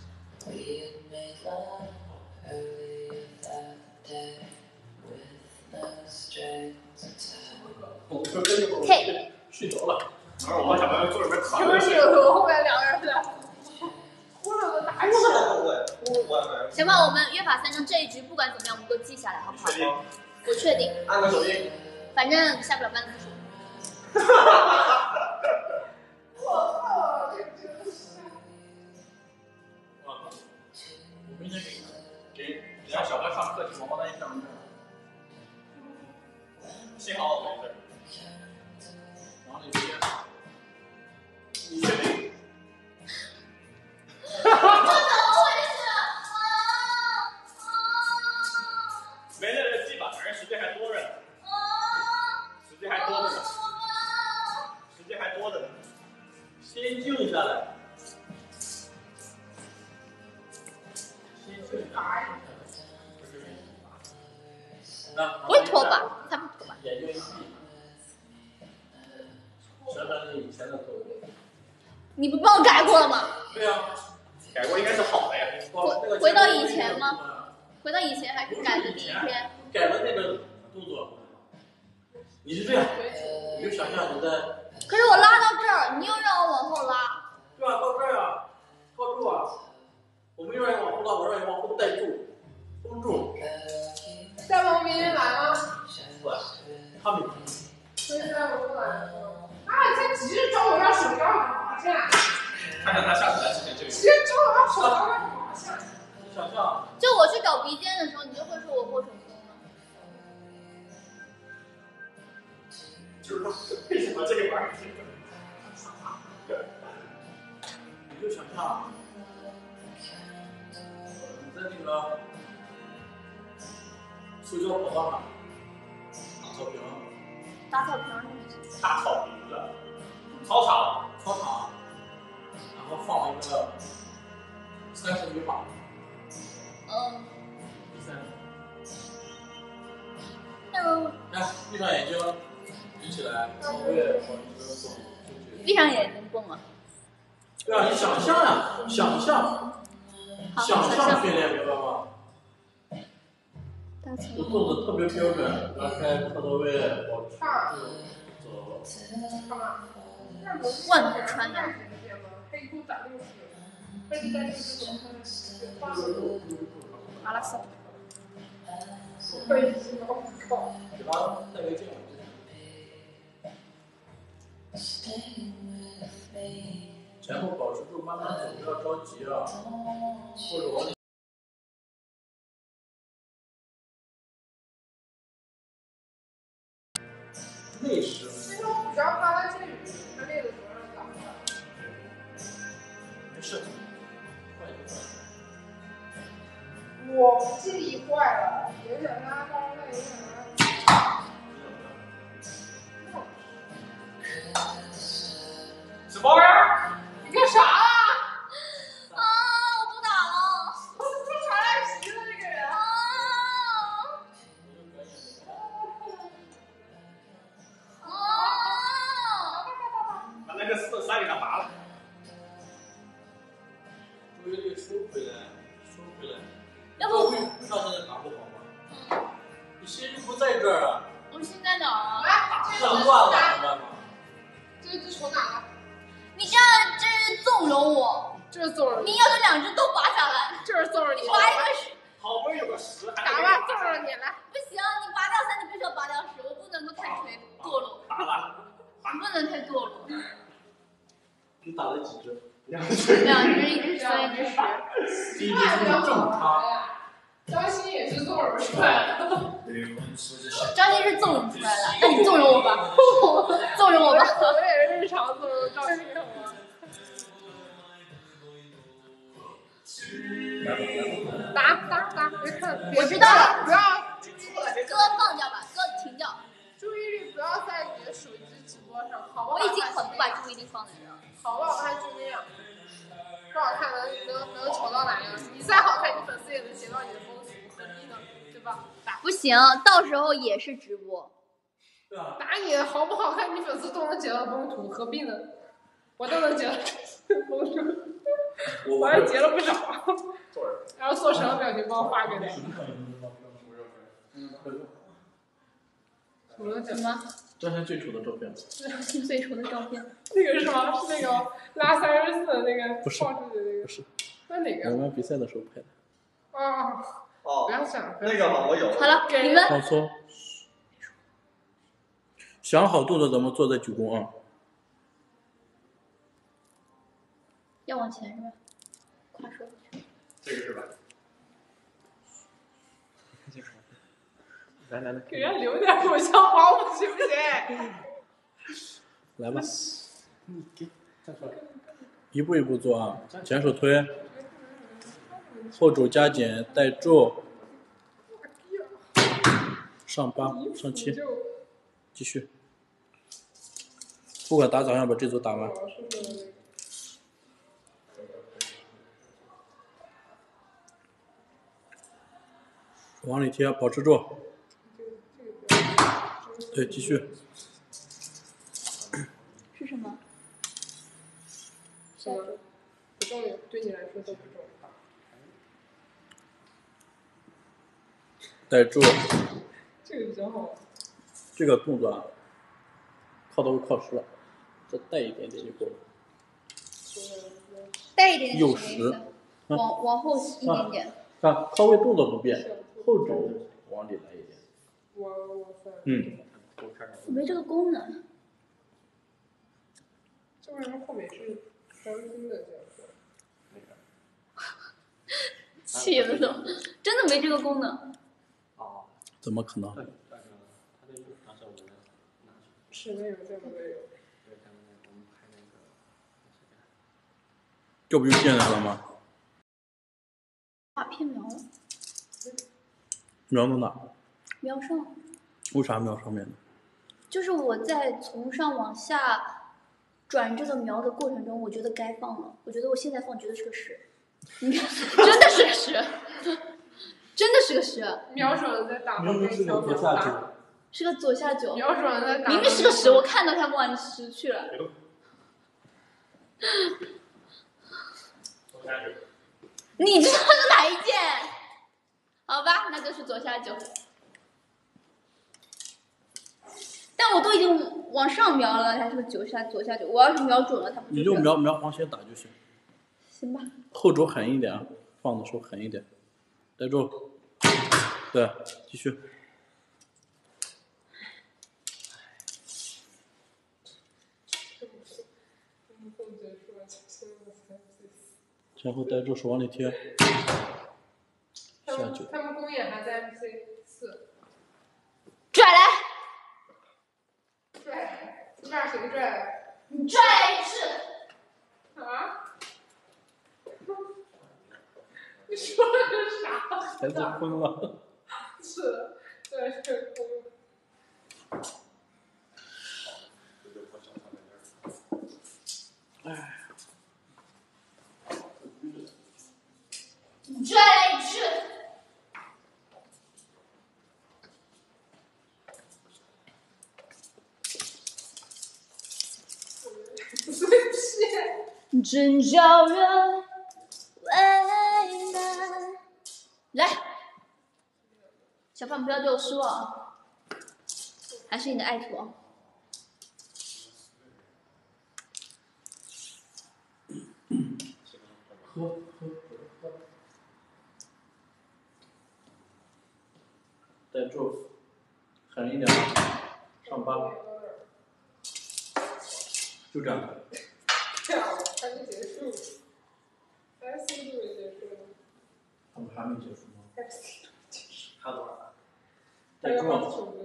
K 睡着了。 然后我和小朋友坐里面躺着睡。 有时候后面两个人在哭了都打起来。 行吧，我们约法三章，这一局不管怎么样，我们都记下来，好不好？ 确定？ 我确定。 按个手印。 反正下不了班的时我靠，这真是。 我明天给给让小白上课去王八蛋一上门。 幸好我没事。 然后你直接。 你确定？ 这怎么回事啊？ 没那个记吧，反正时间还多着呢。时间还多着呢。时间还多着呢。 先静下来。先静下来。 不会脱吧？他不脱吧？ 眼睛一闭。想想你以前的作文。 你不帮我改过了吗？ 对呀。 改过应该是好的呀。 回回到以前吗？回到以前还是改的第一天？ 改了那个动作。你是这样，你就想象你在。 可是我拉到这儿，你又让我往后拉。 对啊，到这儿啊，靠住啊！我们让你往后拉，我让你往后带住，封住。 在往明天来吗？ 不，他们。 所以在我不来。啊！你在急着找我要手刀干嘛？ 看看他下次来之前就有。 急着找我要手刀干嘛？ 你想象。 就我去找鼻尖的时候，你就会说我过手功了。 就是说，为什么这个玩意儿？ 你就想象，你在那个塑胶跑道上打草坪， 打草坪， 大草坪子，操场， 操场，然后放了一跑个三十米吧。 嗯。 三。 那来，闭上眼睛，举起来，稍微往一边走。 闭上眼睛蹦啊。 对啊，你想象呀，想象，想象训练，明白吗？就动作特别标准，拉开侧头位，保持住，走。 干嘛？ 万步穿杨。 黑裤打六十，黑带六十怎么分？ 阿拉斯。 可以，我靠。 给他带个劲。前后保持住，慢慢走，不要着急啊，或者往里。内实。 其实我比较怕他这雨，他累的时候让打不了。 没事，快点快点。我记忆坏了，有点拉高了，有点拉。 什么玩意儿？ 你干啥啊？ 啊！我不打了。 我是不是传赖皮的那个人？ 啊！啊！ 把那个四三给他拔了。 注意力收回来，收回来。 要不上现在打不好吗？你心就不在这儿啊。 我心在哪儿啊？ 来， 打乱了，明白吗？ 这只手哪了？ 你这样这是纵容我。 这是纵容你要是两只都拔下来。 这是纵容你。 你拔一个十。 好不容易有个十，还打吧，纵容你来。 不行，你拔掉三，你必须要拔掉十，我不能够太垂堕落。 打了。 你不能太堕落。 你打了几只？ 两只。 两只，一只三，一只十。 第一只是正他。 张鑫也是纵容出来的。 张鑫是纵容出来的，那你纵容我吧，纵容我吧。 我也是日常纵容张鑫好吗？打打打！别看， 我知道了， 不要。 哥放掉吧，哥停掉。 注意力不要在你的手机直播上，好不好？ 我已经很不把注意力放在这儿。 好不好看就那样，不好看能能能丑到哪样？你再好看，你粉丝也能截到你的风俗，何必呢？对吧？打不行，到时候也是直播。 打你好不好看，你粉丝都能截到风图，何必呢？我都能截到风图，我还截了不少，然后做什么表情包发给他。 什么？ 张鑫最丑的照片。 张鑫最丑的照片。 那个是什么？是那个拉三十四的那个。 不是。 不是。 那哪个？ 我们比赛的时候拍的。 哦。 哦。 不要想。 那个嘛，我有。 好了，你们。 放松。想好动作怎么做再举弓啊。 要往前是吧？跨说。 这个是吧？来来来， 给人留点口香糖，行不行？ 来吧，嗯，给，一步一步做啊，前手推，后肘夹紧带住，上八上七，继续，不管打咋样把这组打完。往里贴，保持住。对，继续。 是什么？ 什么？不重要，对你来说都不重要。 带住。 这个比较好。 这个动作啊，靠头靠实了，再带一点点就够了。 带一点点。 右十。 往往后一点点。 看，靠位动作不变，后肘往里来一点。嗯。 没这个功能。 这为什么后面是专心的这样子？ 气了都，真的没这个功能。 哦。 怎么可能？ 是那个，这个没有。 这不就进来了吗？ 把片瞄了。 瞄到哪？ 瞄上。 为啥瞄上面呢？ 就是我在从上往下转这个苗的过程中，我觉得该放了。我觉得我现在放绝对是个十，你看，真的是个十，真的是个十。 瞄准在打。 明明是个左下九。 是个左下九。 瞄准在打。 明明是个十，我看到它往十去了。你知道是哪一件？好吧，那就是左下九。但我都已经往上瞄了，它是个九下左下九。我要是瞄准了，它不就？ 你就瞄瞄往前打就行。 行吧。 后肘狠一点，放的时候狠一点，带住。对，继续。前后带住，手往里贴。下九。 他们公演还在 M C 四。 拽来。 拽，你把谁拽来？ 你拽来一次。 啊？你说的是啥？ 孩子疯了。 是，对，是疯了。 哎。 你拽来一次。真叫人为难。来，小胖不要对我失望，还是你的爱徒啊。 喝喝喝。带住，狠一点，上八。就这样。 还没结束 ，F C 就没结束。 他们还没结束吗？ 还有多少？ 带住。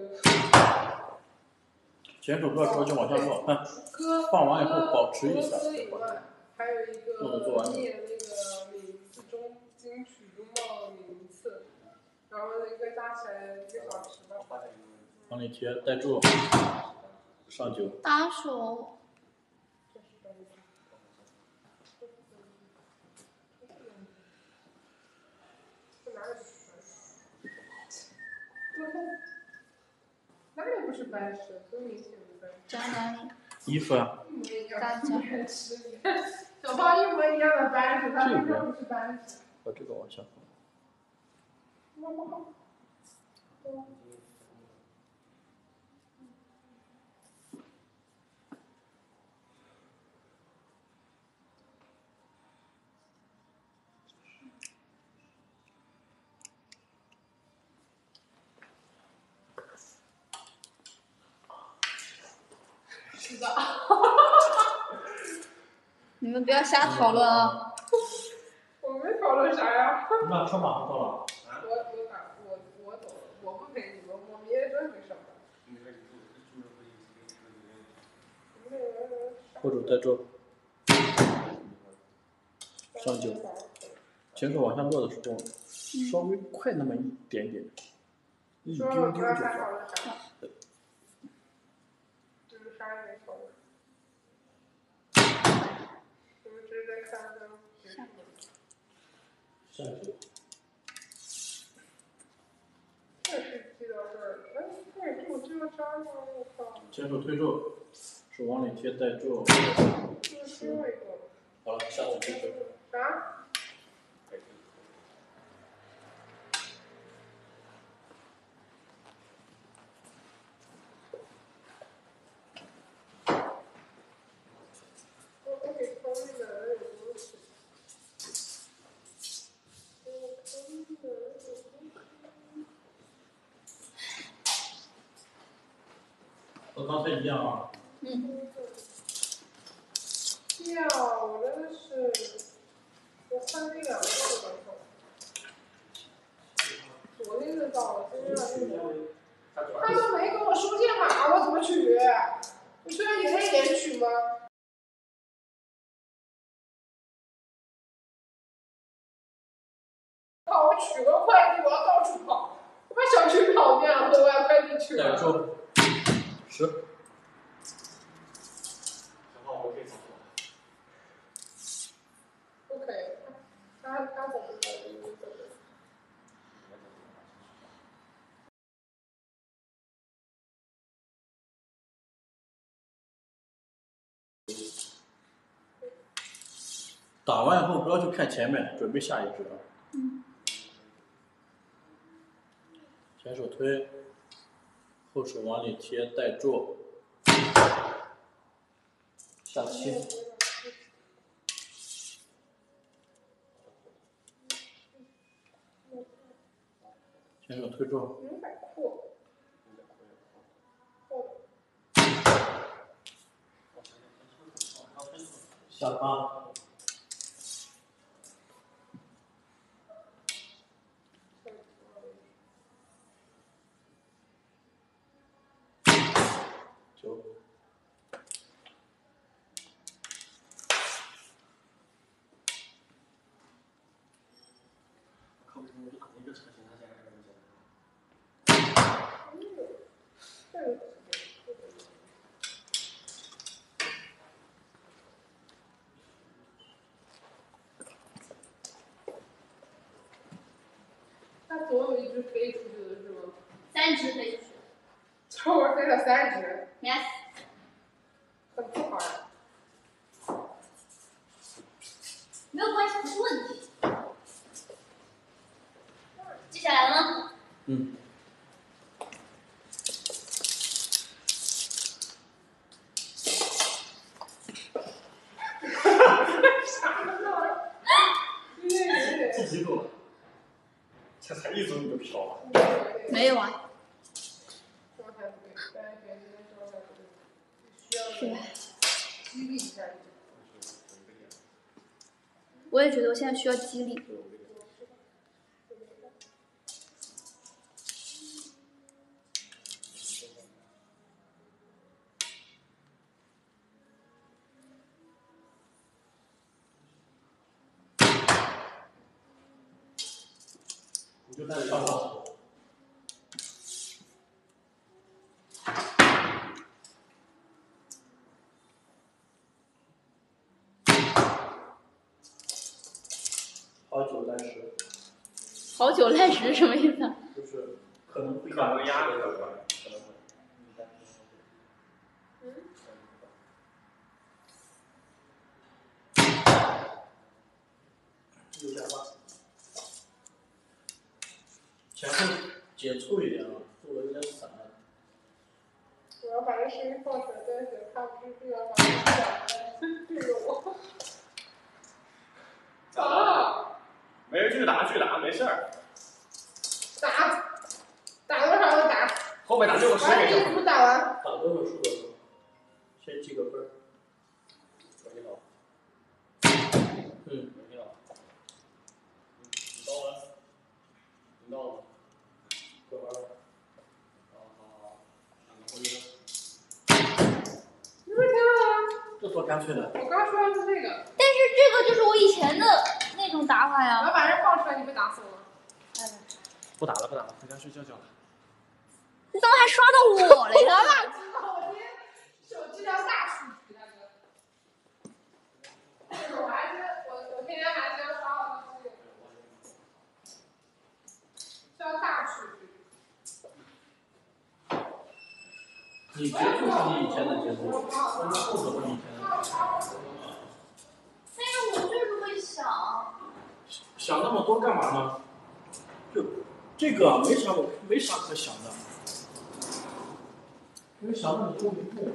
前手不要着急往下落，看，放完以后保持一下。 还有一个念那个名次中金曲中报的名次，然后一个加起来一个小时吧。 往里贴，带住，上九。 打手。 哪里不是白痴？多明显的白痴！ 加哪里？ 一分。 大家。 小胖一模一样的白痴，他为什么不是白痴？ 把这个往下放。 是的。 你们不要瞎讨论啊！ 我没讨论啥呀。 你把车马上到了。 我我打我我走了，我不陪你们，我明天真没上班。 后手带住，上九，前手往下落的时候，稍微快那么一点点，一丢丢就行。 就是啥也没讨论。我们只是在看他们结束。 下九。 这是记到这儿了，哎，对，我这个渣吗？我靠！ 前手推住，手往里贴，带住。好了，下次继续。 啥？ 和刚才一样啊。 嗯。 呀，我真的是，我看这两个都难受。昨天就到了，今天要用的。他都没给我输键码，我怎么取？你说你可以连取吗？好，我取个快递，我要到处跑，我把小区跑遍了，都把快递取了。 带住，十。 小胖，我可打完以后不要去看前面，准备下一支啊。 嗯。 前手推，后手往里贴，带坐，下棋。前手推坐。下八。九。 靠谱，我就打那个车型，他现在还没见。 它总有一只飞出去的是吗？ 三只飞出去。 这会儿飞了三只。 Yes。 很不好呀。 没有关系，不是问题。接下来了吗？ 嗯。 这激动了，这才一组你就飘了。 没有啊。是。我也觉得我现在需要激励。 你就带着上手。 好久赖时。 好久赖时是什么意思？ 就是可能会可能压力可能会。 右下八。前后紧凑一点啊，做的有点散。 我要把这视频放出来，但是他不是这样把它对着我。 咋了？没人继续打，继续打，没事儿。 打，打多少就打。 后面打六个十给一组打完。 打多少数多少，先记个分儿。 我知道。 嗯。 我知道。你到了？你到了吗？过完了。好好好，打个回合。 你不是听了吗？ 这多干脆的。 我刚说的是这个。 但是这个就是我以前的那种打法呀。 我要把人放出来，你被打死了。 不打了，不打了，回家睡觉觉了。 你怎么还刷到我了呀？ 我哪知道？我今天手机聊大数据，大哥。我还是我我天天还是要刷到这个，叫大数据。 你节奏是你以前的节奏，但是后手是以前的。 但是我就是会想。 想那么多干嘛呢？就这个没啥没啥可想的，因为想那么多没用。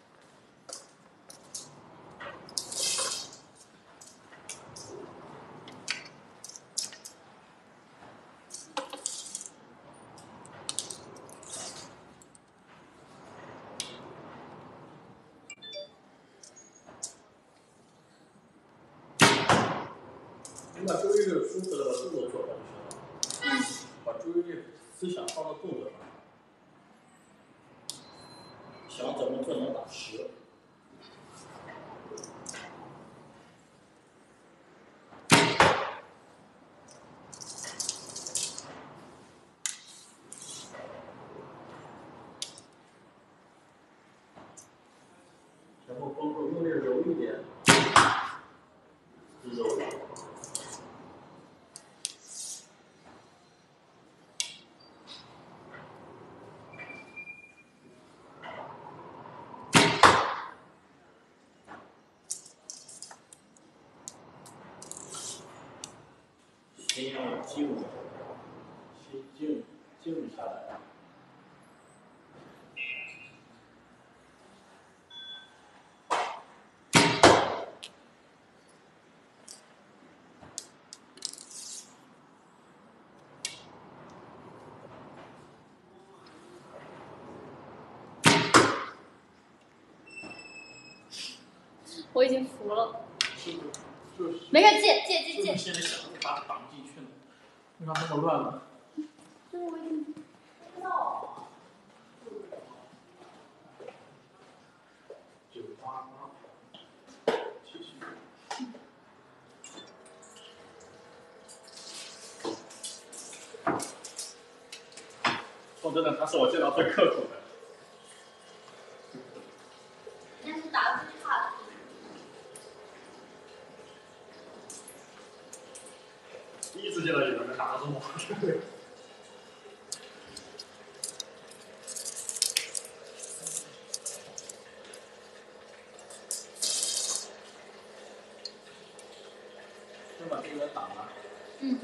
你把注意力舒服的把动作做好就行了，把注意力思想放到动作上，想怎么做能打十。前后帮助用力揉一点，揉了。 先要静，先静静下来。 我已经服了。 是不是？就是。 没事，借借借借。 现在想着把它绑进去呢，为啥那么乱呢？ 就是我已经不知道。 九八八，继续。 说真的，他是我见到最刻苦的。 但是打的最差的。 第一次见到有人能打得这么好。 先把这个打了。 嗯。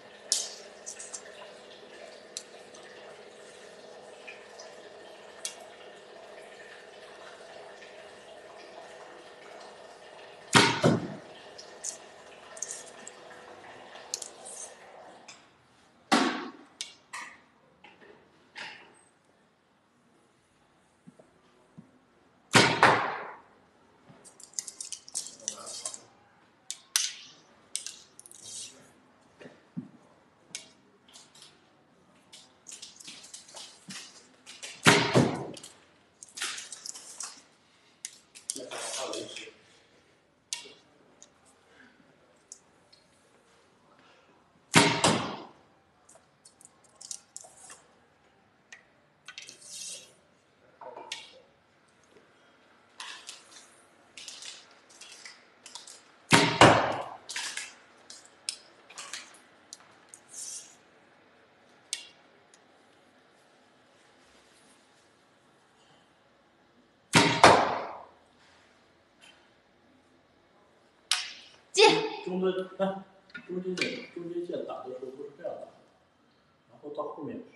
中间哎，中间键中间键打的时候都是这样打，然后到后面。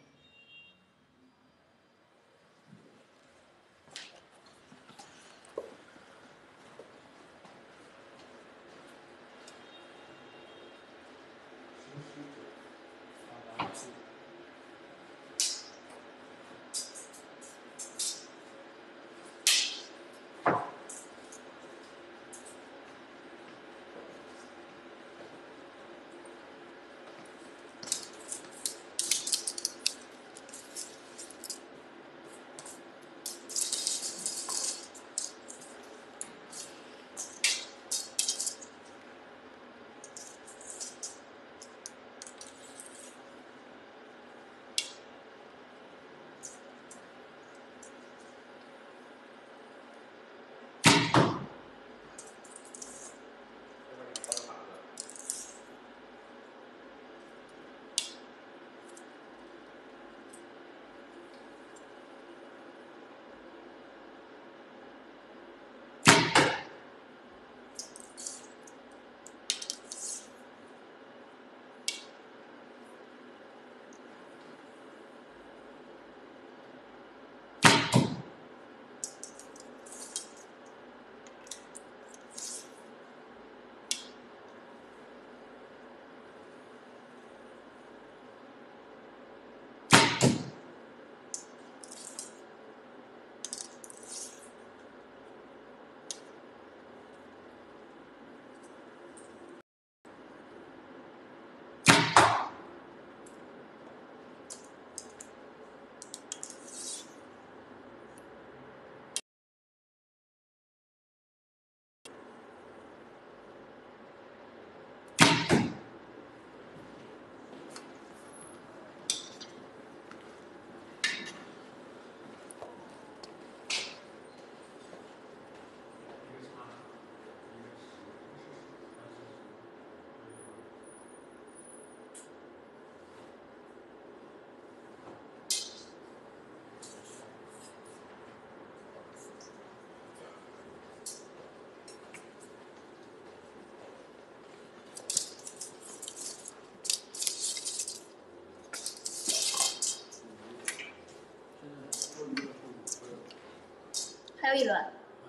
还有一轮。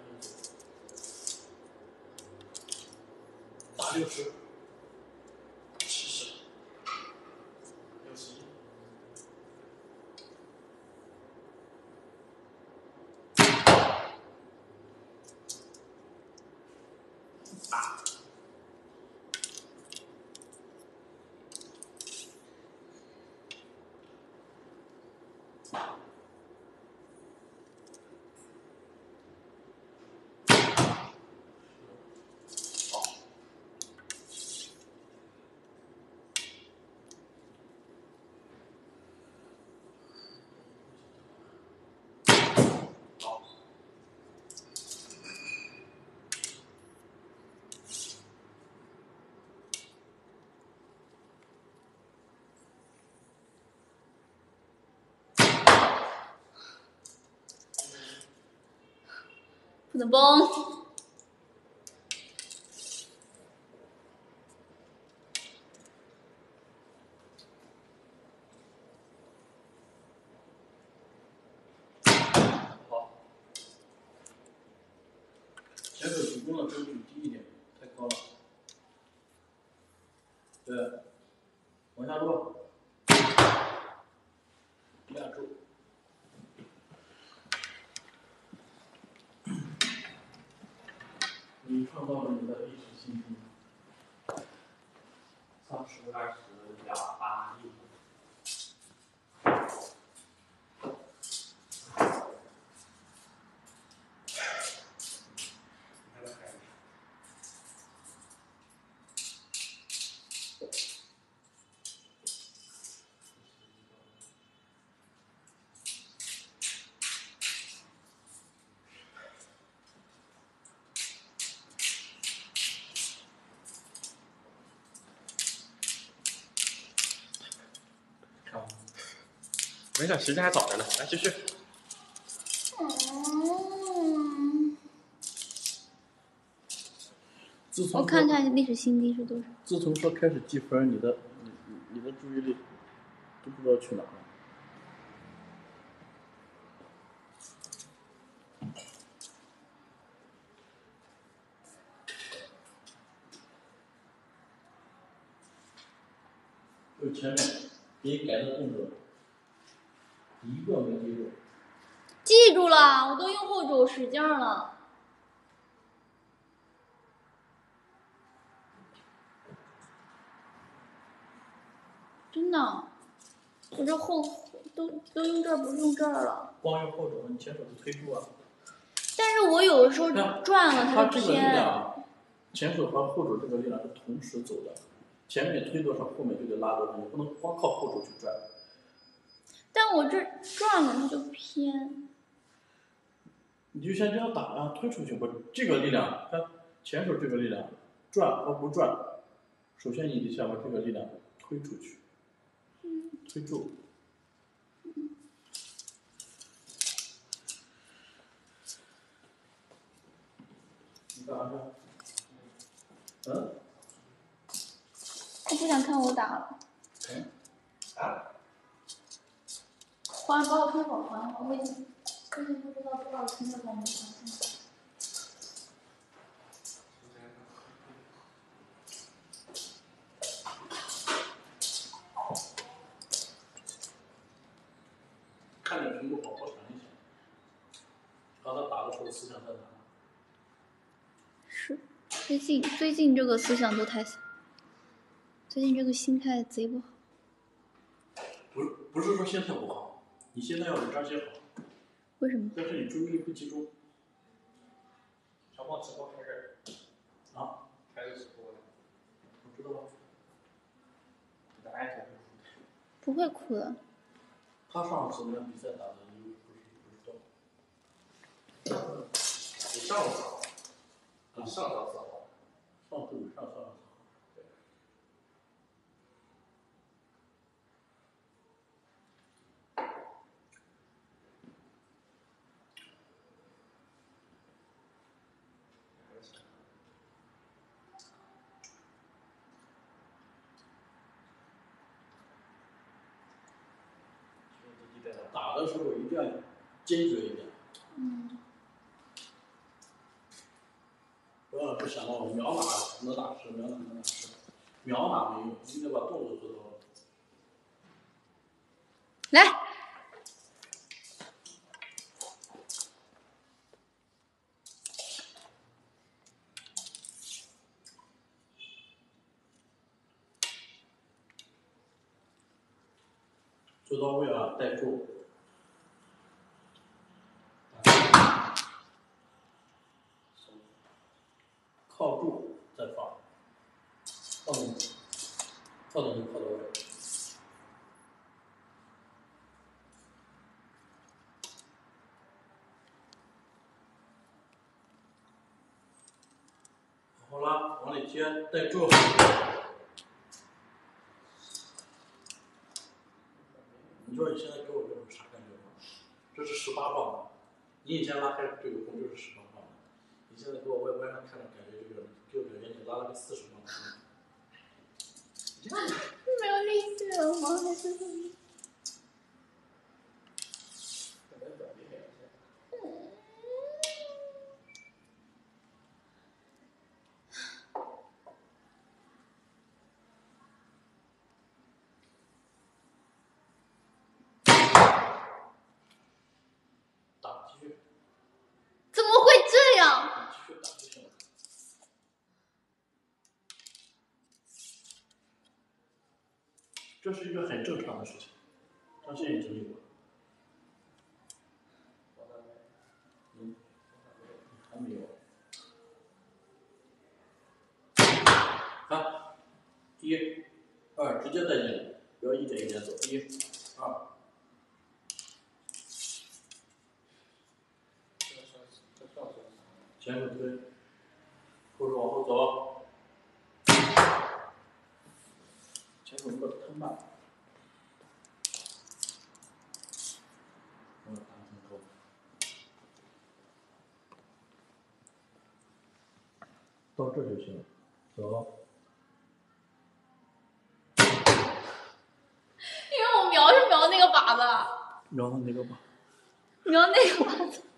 打六十。 七十。六十一。打。 不能崩。 前手主攻的帧率低一点，太高了。对，往下落，压住。你创造了你的历史新低。 三十二十两八一。没事，时间还早着呢，来继续。 嗯。 自从我看看历史新低是多少。 自从说开始计分，你的你你你的注意力都不知道去哪了。就前面给你改的动作，一个没记住。 记住了，我都用后肘使劲了。真的，我这后都都用这儿不用这儿了。 光用后肘，你前手就推住啊。 但是我有的时候转了它就偏。 这个力量，前手和后肘这个力量是同时走的，前面推多少，后面就得拉多少，你不能光靠后肘去转。 但我这转了它就偏。 你就先这样打啊，推出去不？这个力量，它前手这个力量，转和不转，首先你得先把这个力量推出去， 嗯、 推住。 嗯、 你干啥去？嗯？ 他不想看我打了。 嗯？ 啊？ 还把我推跑还我，我已经，我已经不知道多少天了，我没发现。 看着屏幕好好传一下。刚才打的时候思想在哪？ 是，最近最近这个思想都太，最近这个心态贼不好。 不是不是说心态不好，你现在要是专心好。 为什么？ 但是你注意力不集中。 小胖直播开始。 啊？ 开始直播了。 我知道了。 你的艾特。 不会哭的。 他上次那比赛打的不是不知道。 你上次，你上上次好。 上次比上上次好。对。打的时候一定要坚决一点。 嗯。 秒哪能打十，秒哪能打十，秒哪没用，你得把动作做到。 来。 做到位啊，带住。靠住再放，靠动，靠动就靠到位。好了，往里接，带住。你说你现在给我这种啥感觉吗？这是十八磅，你以前拉开这个弓就是十八磅，你现在给我外观上看着感觉这个，给我感觉你拉了个四十磅。 没有力气了吗？还是？ 打继续。 怎么会这样？ 继续打就行了。这是一个很正常的事情，张鑫也经历过。嗯，还没有。啊，一、二，直接带进，不要一点一点走。一、二。前后推，后手往后走。前手过得太慢。我打很高。到这就行了，走。 因为我瞄是瞄那个靶子。 瞄的哪个靶？ 瞄那个靶子。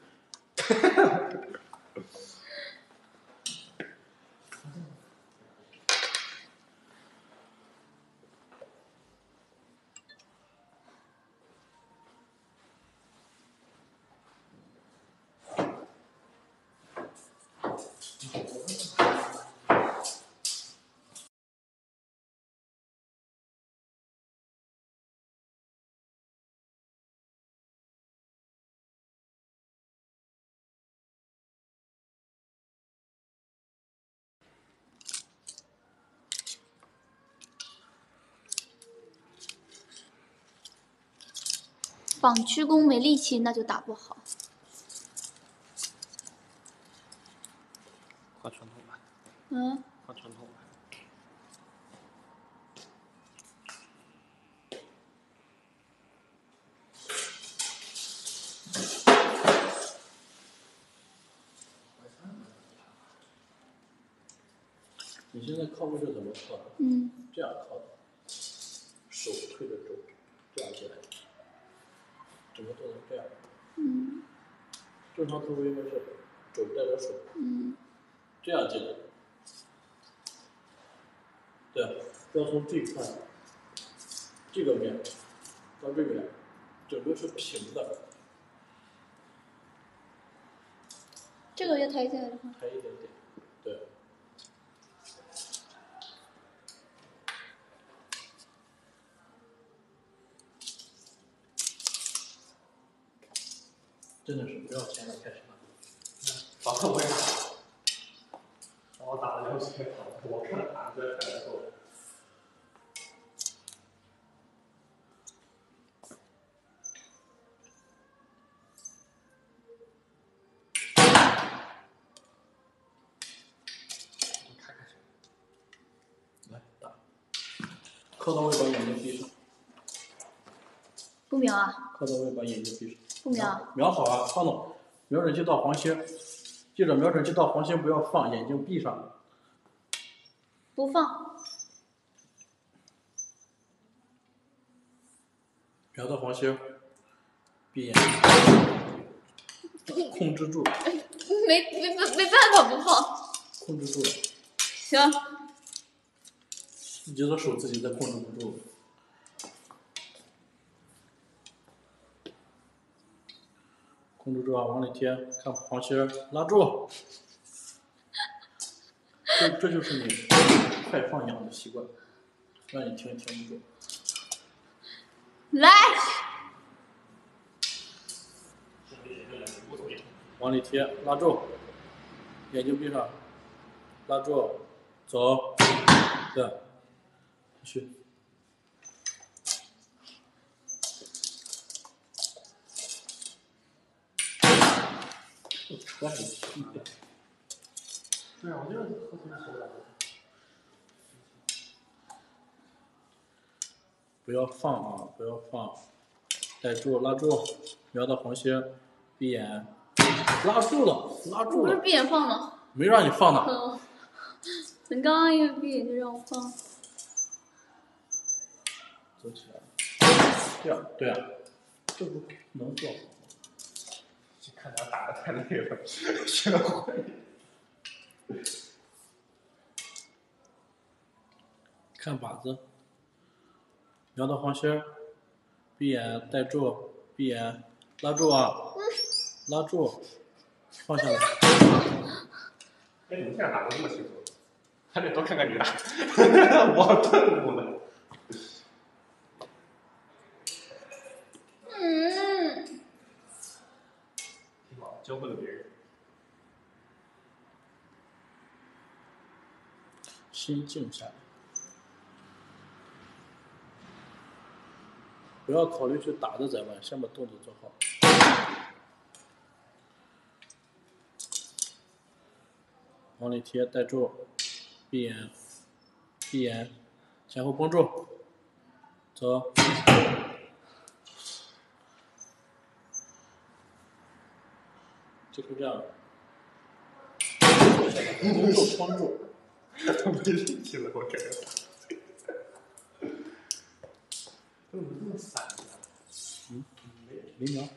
仿曲弓没力气，那就打不好。 画传统吧。 嗯。 画传统吧。 你现在靠位是怎么靠的？ 嗯。 这样靠的，手推着肘，这样进来，整个动作这样。 嗯。 正常动作应该是肘带着手。 嗯。 这样进来。对，要从这块这个面到这个面，整个是平的。 这个要抬起来的话。 抬一点点，对。真的是不要现在开始了。 反正我也打，然后打了两局，我看打的太难受了。看看谁？ 来打，靠到位把眼睛闭上。 不瞄啊。 靠到位把眼睛闭上。 不瞄。 瞄好啊，放动，瞄准就到黄心，记着瞄准就到黄心，不要放，眼睛闭上。 不放。 瞄到黄心，闭眼，控制住。 没没没没办法不放。 控制住了， 行。 你的手自己再控制不住。控制住啊，往里贴，看黄心儿，拉住。这这就是你快放养的习惯，让你停停不住。 来。 往里贴，拉住，眼睛闭上，拉住，走，对，继续。我去。 对啊，我就是核心手感。 不要放啊！不要放，带住，拉住，瞄到黄心，闭眼，拉住了，拉住了。 我不是闭眼放的。 没让你放的。 嗯。你刚刚因为闭眼就让我放。 走起来。对啊，对啊，这不能做。 看他打的太累了，学的会。 看靶子，瞄到黄心儿，闭眼带住，闭眼拉住啊，拉住，放下来。 哎，你现在打的这么清楚，还得多看看你打，我顿悟了。 嗯。 挺好，教会了别人。 心静下来。不要考虑去打的再问，先把动作做好。往里贴，带住，闭眼，闭眼，前后绷住，走。就是这样。绷住，绷住。 都没力气了，我感觉。怎么这么散呀？ 嗯，零秒。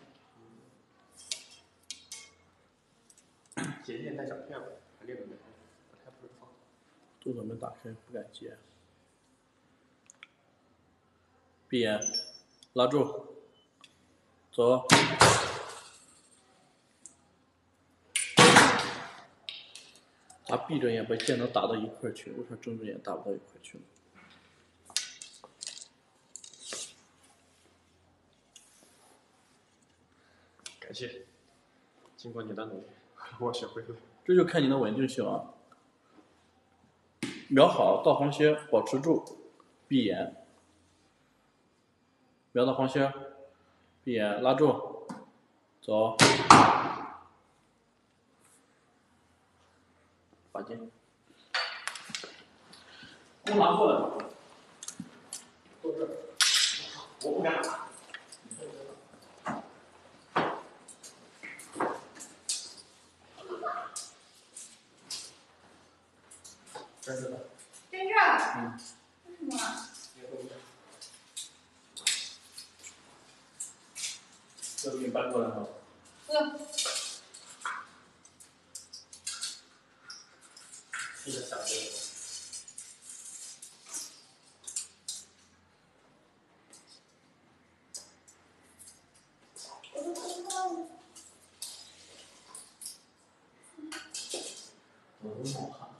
姐姐带小片了，还练了没？我还不知道。 肚子没打开，不敢接。闭眼，拉住，走。他闭着眼把剑能打到一块去，为啥睁着眼打不到一块去呢？ 感谢，经过你的努力，我学会了。 这就看你的稳定性啊！瞄好到黄心，保持住，闭眼。瞄到黄心，闭眼，拉住，走。把剑。弓拿过来吧。坐这儿。 我不敢打。 在这儿。 在这儿。 嗯。 为什么？ 要不给你搬过来吗？ 不用。 听着响这个。 我都听到了。 我都好看。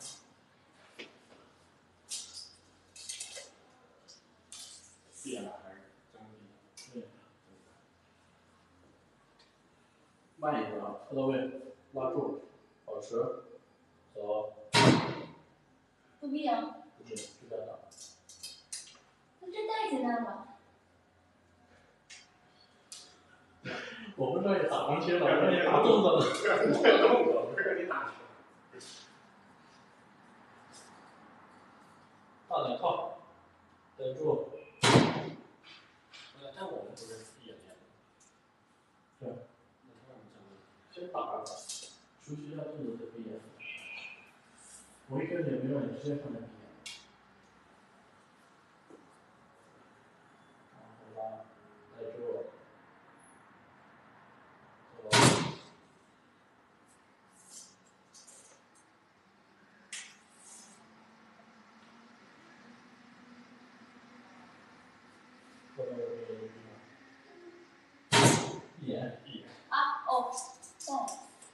闭眼还是睁闭？对。慢一点啊，侧到位，拉住，保持，走。 不闭啊。 不是，是这样的。 那这太简单了。 我不知道你打黄心了，我让你打动作了。 我有动作，不是让你打。 大点靠，带住。 但我们不是闭眼练的。 对。先打着，熟悉一下动作再闭眼。我一开始也没让你直接放在闭眼。往后拉，带住。走。 闭眼。 闭眼。 啊哦，哦。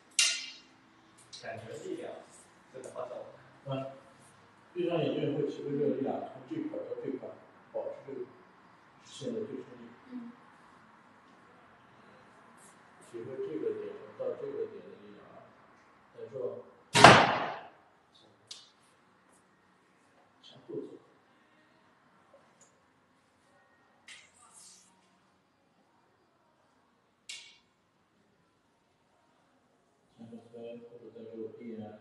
感觉力量真的好小。 嗯，闭上眼睛会体会这个力量，从这块到这块，保持这个直线的对称力。 嗯。 体会这个点到这个点的力量啊，在这。前后走。前后推，或者在这个闭眼。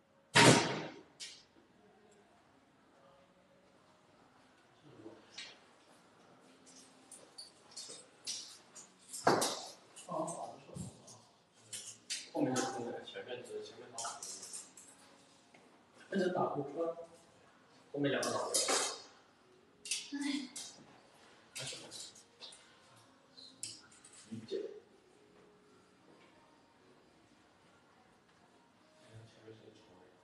后面是空的，前面是前面打。 那能打后穿， 后面两个脑袋。 哎。 还是不行。 一键。 前面是个长的。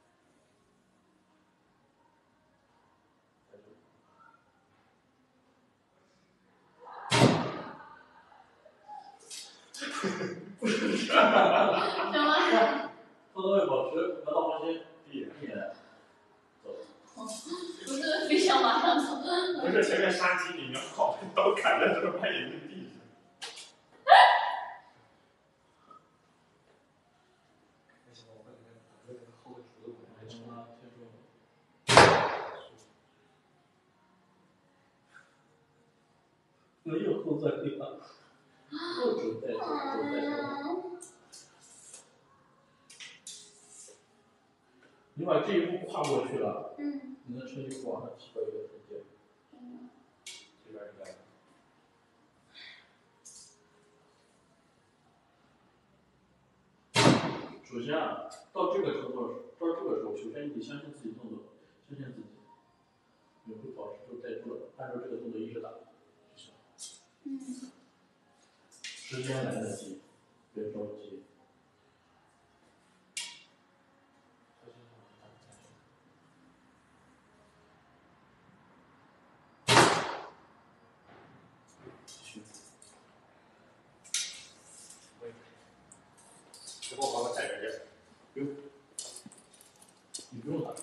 什么？ 后头位保持，闻到方心，闭眼，闭眼，走。 不是飞翔马上走。 不是前面杀鸡，你要好刀砍在这，把眼睛闭上。为什么我把那个那个后面竹子滚开冲了？ 贴住。没有后坐力了，后主在，主在上。你把这一步跨过去了， 嗯， 你的成绩会往上提高一个台阶。 嗯。 这边是在。 首先啊，到这个程度，到这个时候，首先你得相信自己动作，相信自己，你会保持住带住的，按照这个动作一直打就行。 嗯。 时间来得及，别着急。 给我帮我踩个点。 不用，你不用打。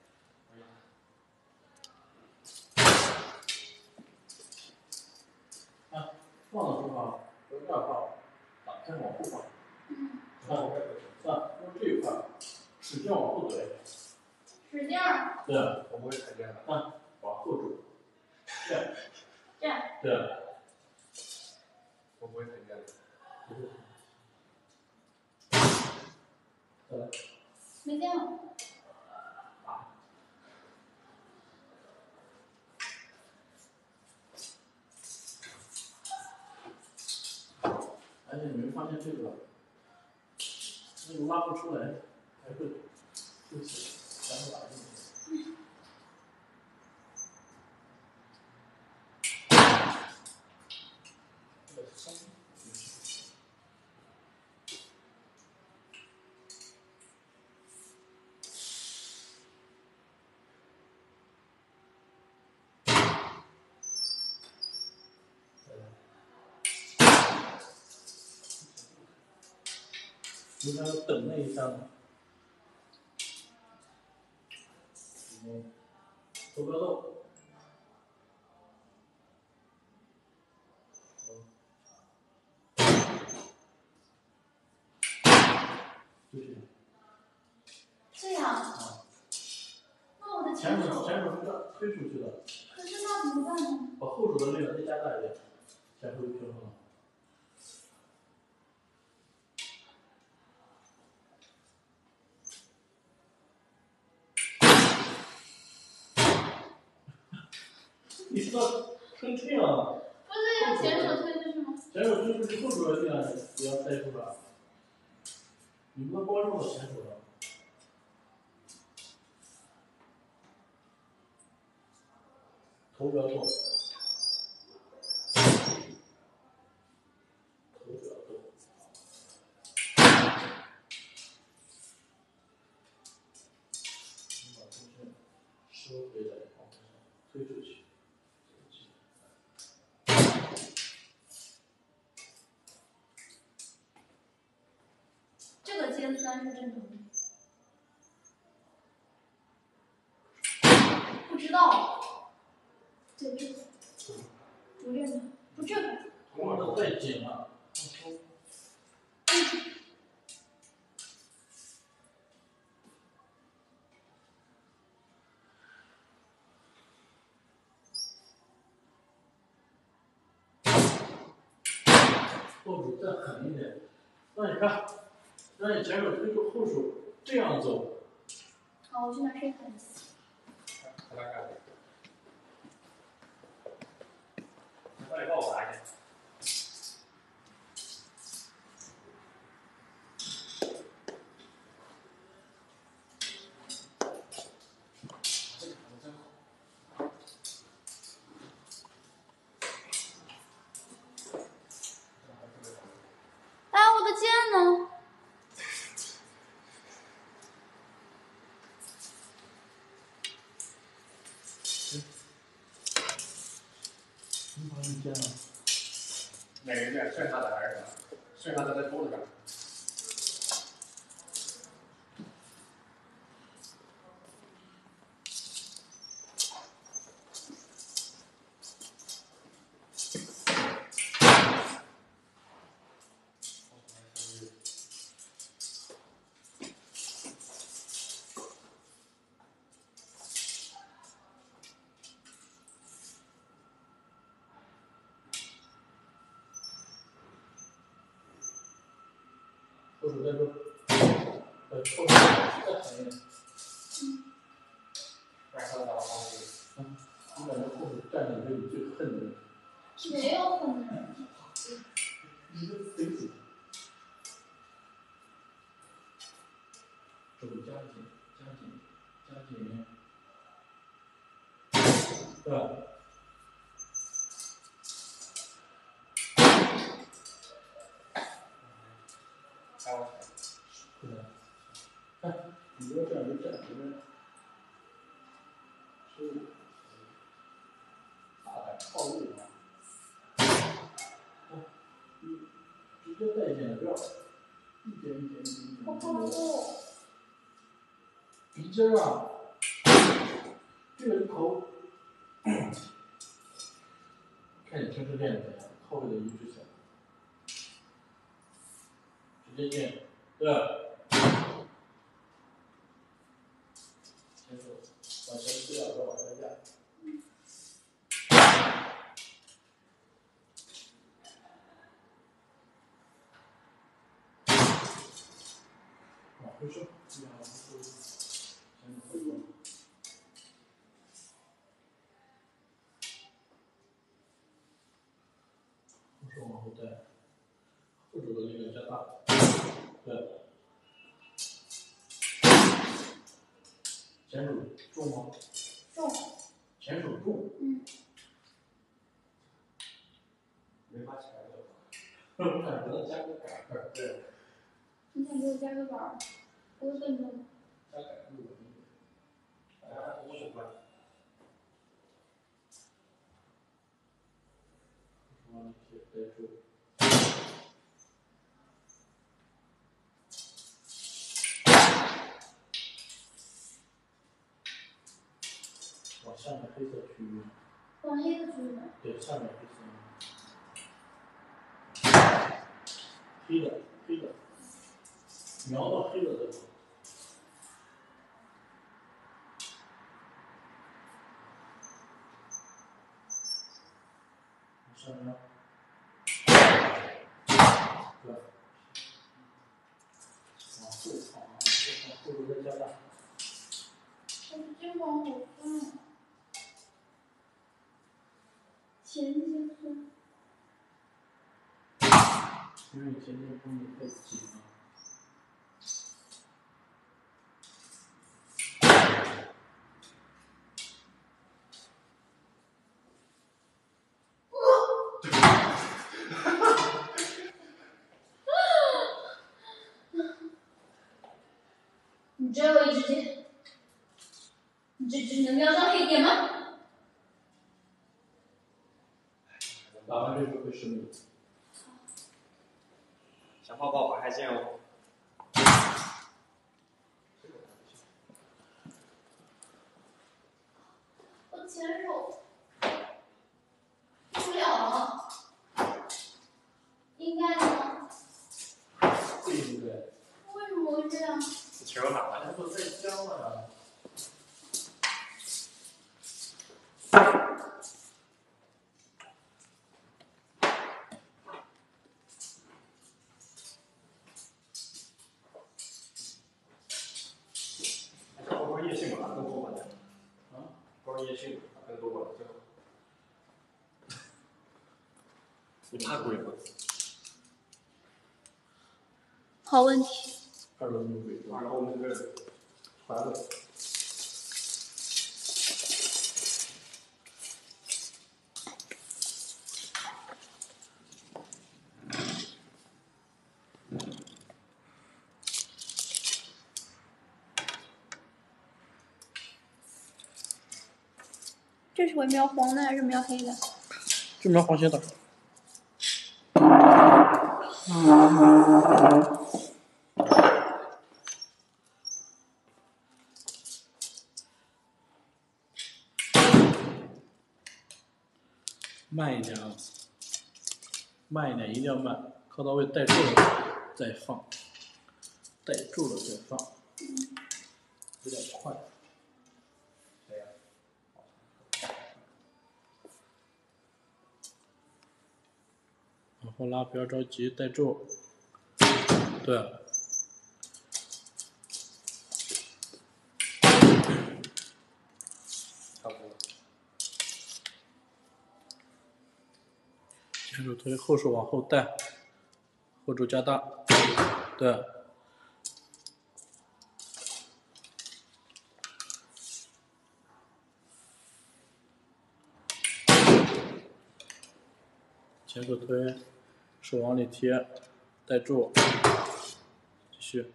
啊，放的时候啊，不要这样放，打开往后放。 嗯。 啊，啊，用这一块使劲往后怼。 使劲儿。 对。 我不会踩电的。 啊，往后住。这样。 这样。 对。 我不会踩电的。 再来。 没电了。 啊。而且你没发现这个，那个拉不出来，还会凸起，然后打进去。你还要等那一下呢。嗯，走不要动。就这样。 这样。啊。那我的前手前手是这样推出去的。 可是那怎么办呢？ 把后手的力量再加大一点，前后就平衡了。你知道推这样？ 不是要前手推出去吗？ 前手推出去，后手的力量也要带出来。你不能光用到前手上。头不要动。头不要动。你把中线收回来，往上推出去。 这边，不这个，不这个。 握的太紧了。后手再狠一点，那你看，让你前手推出后手这样走。 好，我去拿水盆。 快来干！快点帮我拿一下。 哎，我的剑呢？ 你把你剑呢？ 哪个剑？剩下的还是啥？剩下的在桌子上。 后手再做，呃，后手再狠一点。 然后打方式。 嗯，你感觉后手站你这里最恨的人。 没有恨的人。 你这贼紧。手加紧，加紧，加紧。对吧？ 开我。 对的。看，你要这样就站前面。是。大胆套路啊！啊，你直接带进来，不要一点一点一点一点。 我不不。 鼻尖啊，这个头，看你平时练的怎样，后背的一直响，直接练，对吧？前手往前推两个，往下压。往回收，往回收，前手回收。后手往后带，后手的力量加大，对。前手重吗？ 重。 前手重。 嗯。 没法起来了。 我感觉加个杆儿，对。 你想给我加个杆儿？不会笨重。 加杆更稳一点。 哎，我手关。 往铁带住。往下面黑色区域。 往黑的区域。 对，下面黑色。黑的，黑的。瞄到黑的地方。上面。对。往后跑，往后头再加大。 我的肩膀好酸。前肩酸。 因为你前肩绷得太紧了。 你只有一支箭，你这只能瞄上黑点吗？ 打完这个会失误。 想泡泡把开键哦。 我前手你怕鬼吗？ 好问题。 二楼有鬼， 然后我们这个传的。 这是我瞄黄的还是瞄黑的？ 这瞄黄线的。慢一点啊，慢一点，一定要慢，靠到位带住了再放，带住了再放，有点快。往后拉，不要着急，带住。对了。 差不多。 前手推，后手往后带，后肘加大，对。前手推，手往里贴，带住，继续。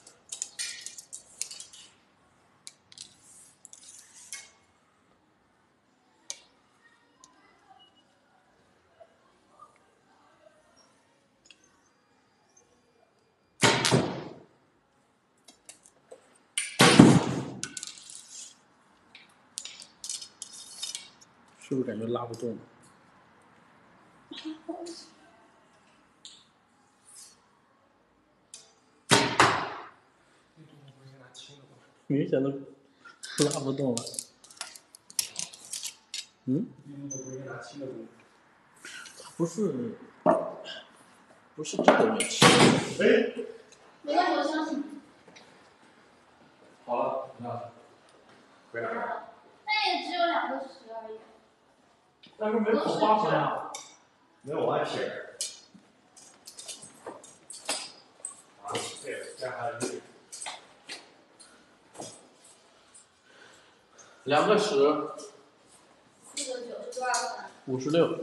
是不是感觉拉不动？明显的拉不动了。嗯？它不是，不是这个位置。 哎。 没关系，我相信。 好了，那回来了。 但也只有两个十而已。 但是没口八分呀。 没有按撇。啊，对，这样还有一。 两个十。 四个九是多少分？ 五十六。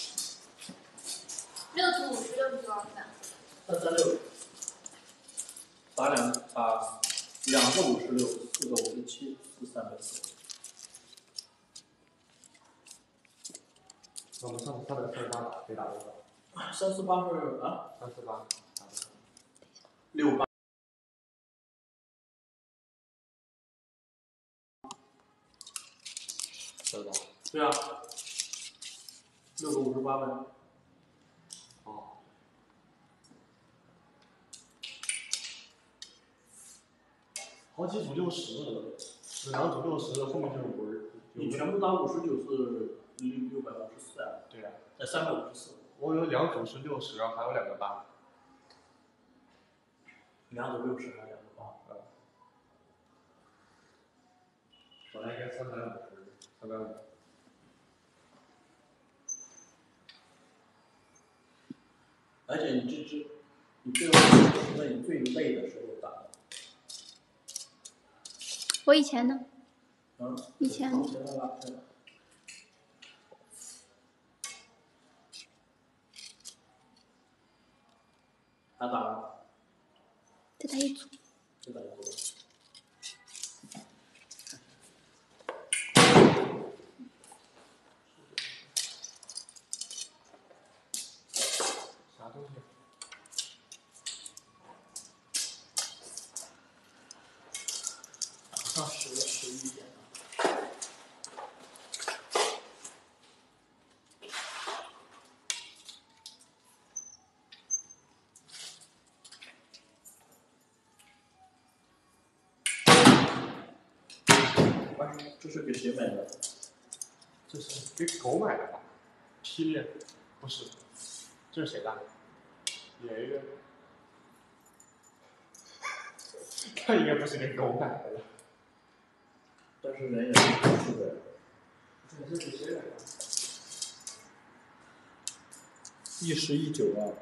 六除五十六是多少分？ 三三六。打两打两个五十六，四个五十七，四三百四。 我们上次三百四十八没打多少？ 三四八是啊？ 三四八打多少？ 六八。 对吧？ 对啊。六个五十八分。 哦。好几组六十，两组六十，后面就是五十。 你全部打五十九是六六百五十四啊？ 对呀。 在三百五十四。 我有两组是六十，然后还有两个八。 两组六十还是两个八？ 嗯。本来应该三百五十，三百五。 而且你这支，你这个是在你最累的时候打的。 我以前呢？ 嗯。 以前呢？ 还打了？ 再打一组。 再打一组。 啥东西？ 上十十一点了。这是给谁买的？ 这是给狗买的吧？霹雳？不是，这是谁的？爷爷。他应该不是给狗买的。 但是人也是是的。 这是给谁买的？ 一十一九啊。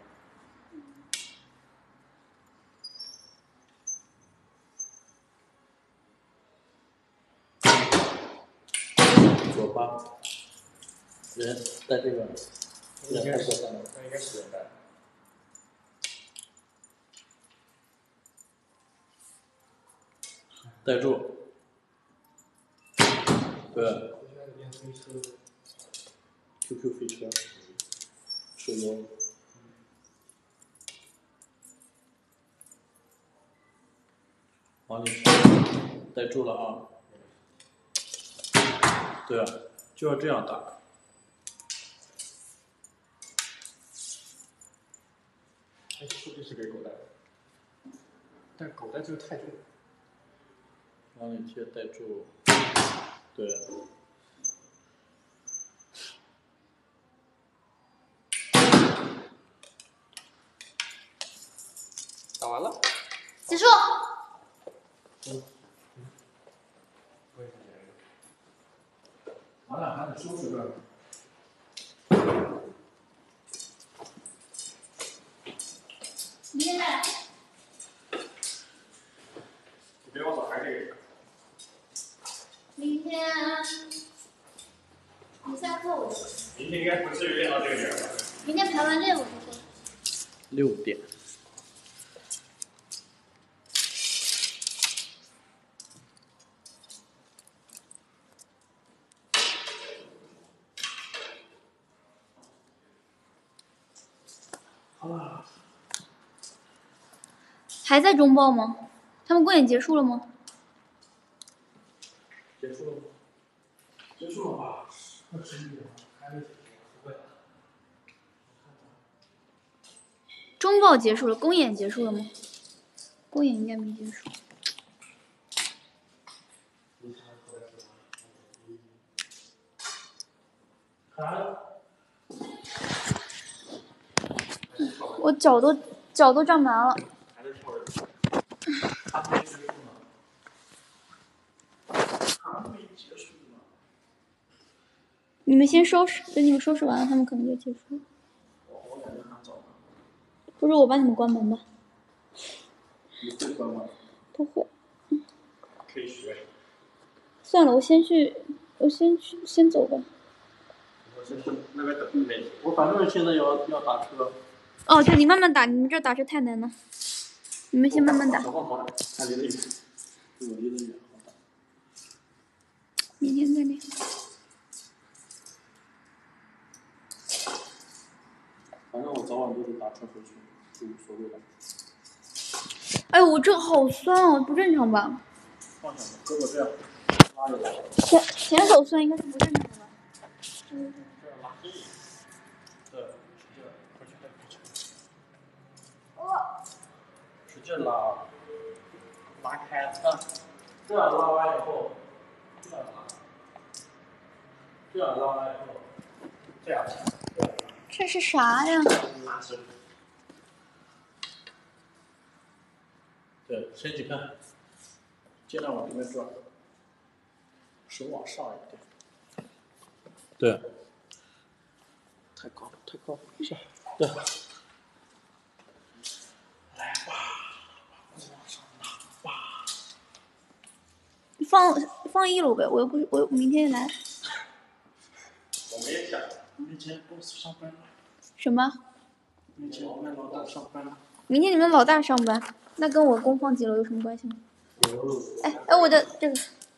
左八，人在这个， 应该是，那应该是人带。 带住。对。Q Q 飞车，手游。往里带住了啊。对啊，就要这样打。 哎，说的是给狗带的，但狗带这个太重。 往里贴带住，对。 打完了。 结束。 嗯。 咱俩还得收拾个。 明天再来。 你别往早排这个。 明天你下课我就。 明天应该不至于练到这个点吧？ 明天排完练我就回。 六点。 啊。还在中报吗？他们公演结束了吗？ 结束了吗？结束了吧？二十一点了，还没结束，不会。 中报结束了，公演结束了吗？公演应该没结束。我脚都脚都胀麻了。你们先收拾，等你们收拾完了，他们可能就结束了。不是我帮你们关门吧？ 你会关吗？ 不会。 可以学。 算了，我先去，我先去，先走吧。 我先去那边等那。 我反正现在要要打车。 哦，对，你慢慢打，你们这打车太难了。你们先慢慢打。 小号好打，还离得远。 对，我离得远，好打。 明天再练。 反正我早晚都是打车回去，就无所谓了。 哎呦，我这好酸哦，不正常吧？ 放下吧，胳膊这样拉一拉。 前前手酸应该是不正常的吧？嗯。 这样拉黑。对，使劲，回去再回去。 哦。 使劲拉， 拉开了。 啊，这样拉完以后，这样拉，这样拉完以后，这样，这样拉。 这是啥呀？ 拉伸。 对，身体看，尽量往这边转，手往上一点。对。太高了，太高了，是，对。来吧，往上拉吧。 放放一楼呗，我又不我明天来。 我们也想。 明天公司上班了。 什么？ 明天我们老大上班了。 明天你们老大上班，那跟我公放几楼有什么关系吗？ 有。 哎哎，我的这个。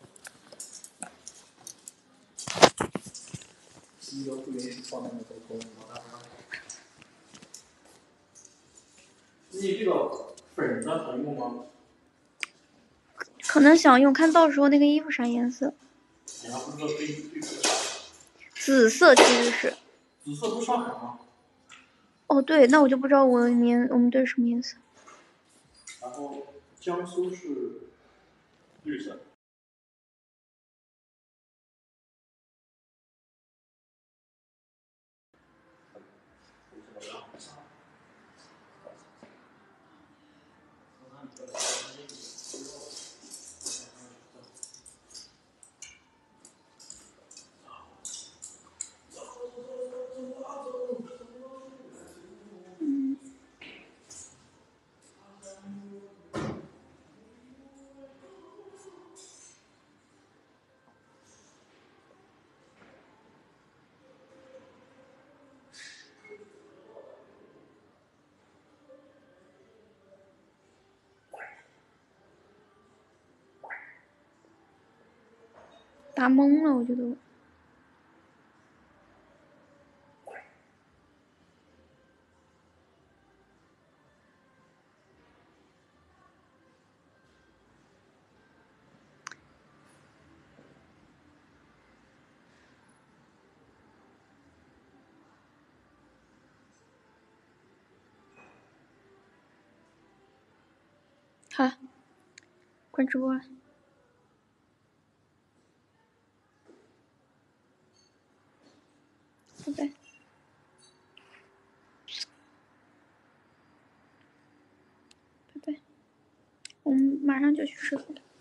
一楼不允许放那个狗狗，老大不让。你这个粉的能用吗？ 可能想用，看到时候那个衣服啥颜色。 你还不知道对对啥？ 紫色其实是。 紫色不是上海吗？ 哦，对，那我就不知道我们我们队什么颜色。 然后江苏是绿色。 打懵了，我觉得。好，关直播了。拜拜。拜拜。我们马上就去吃饭。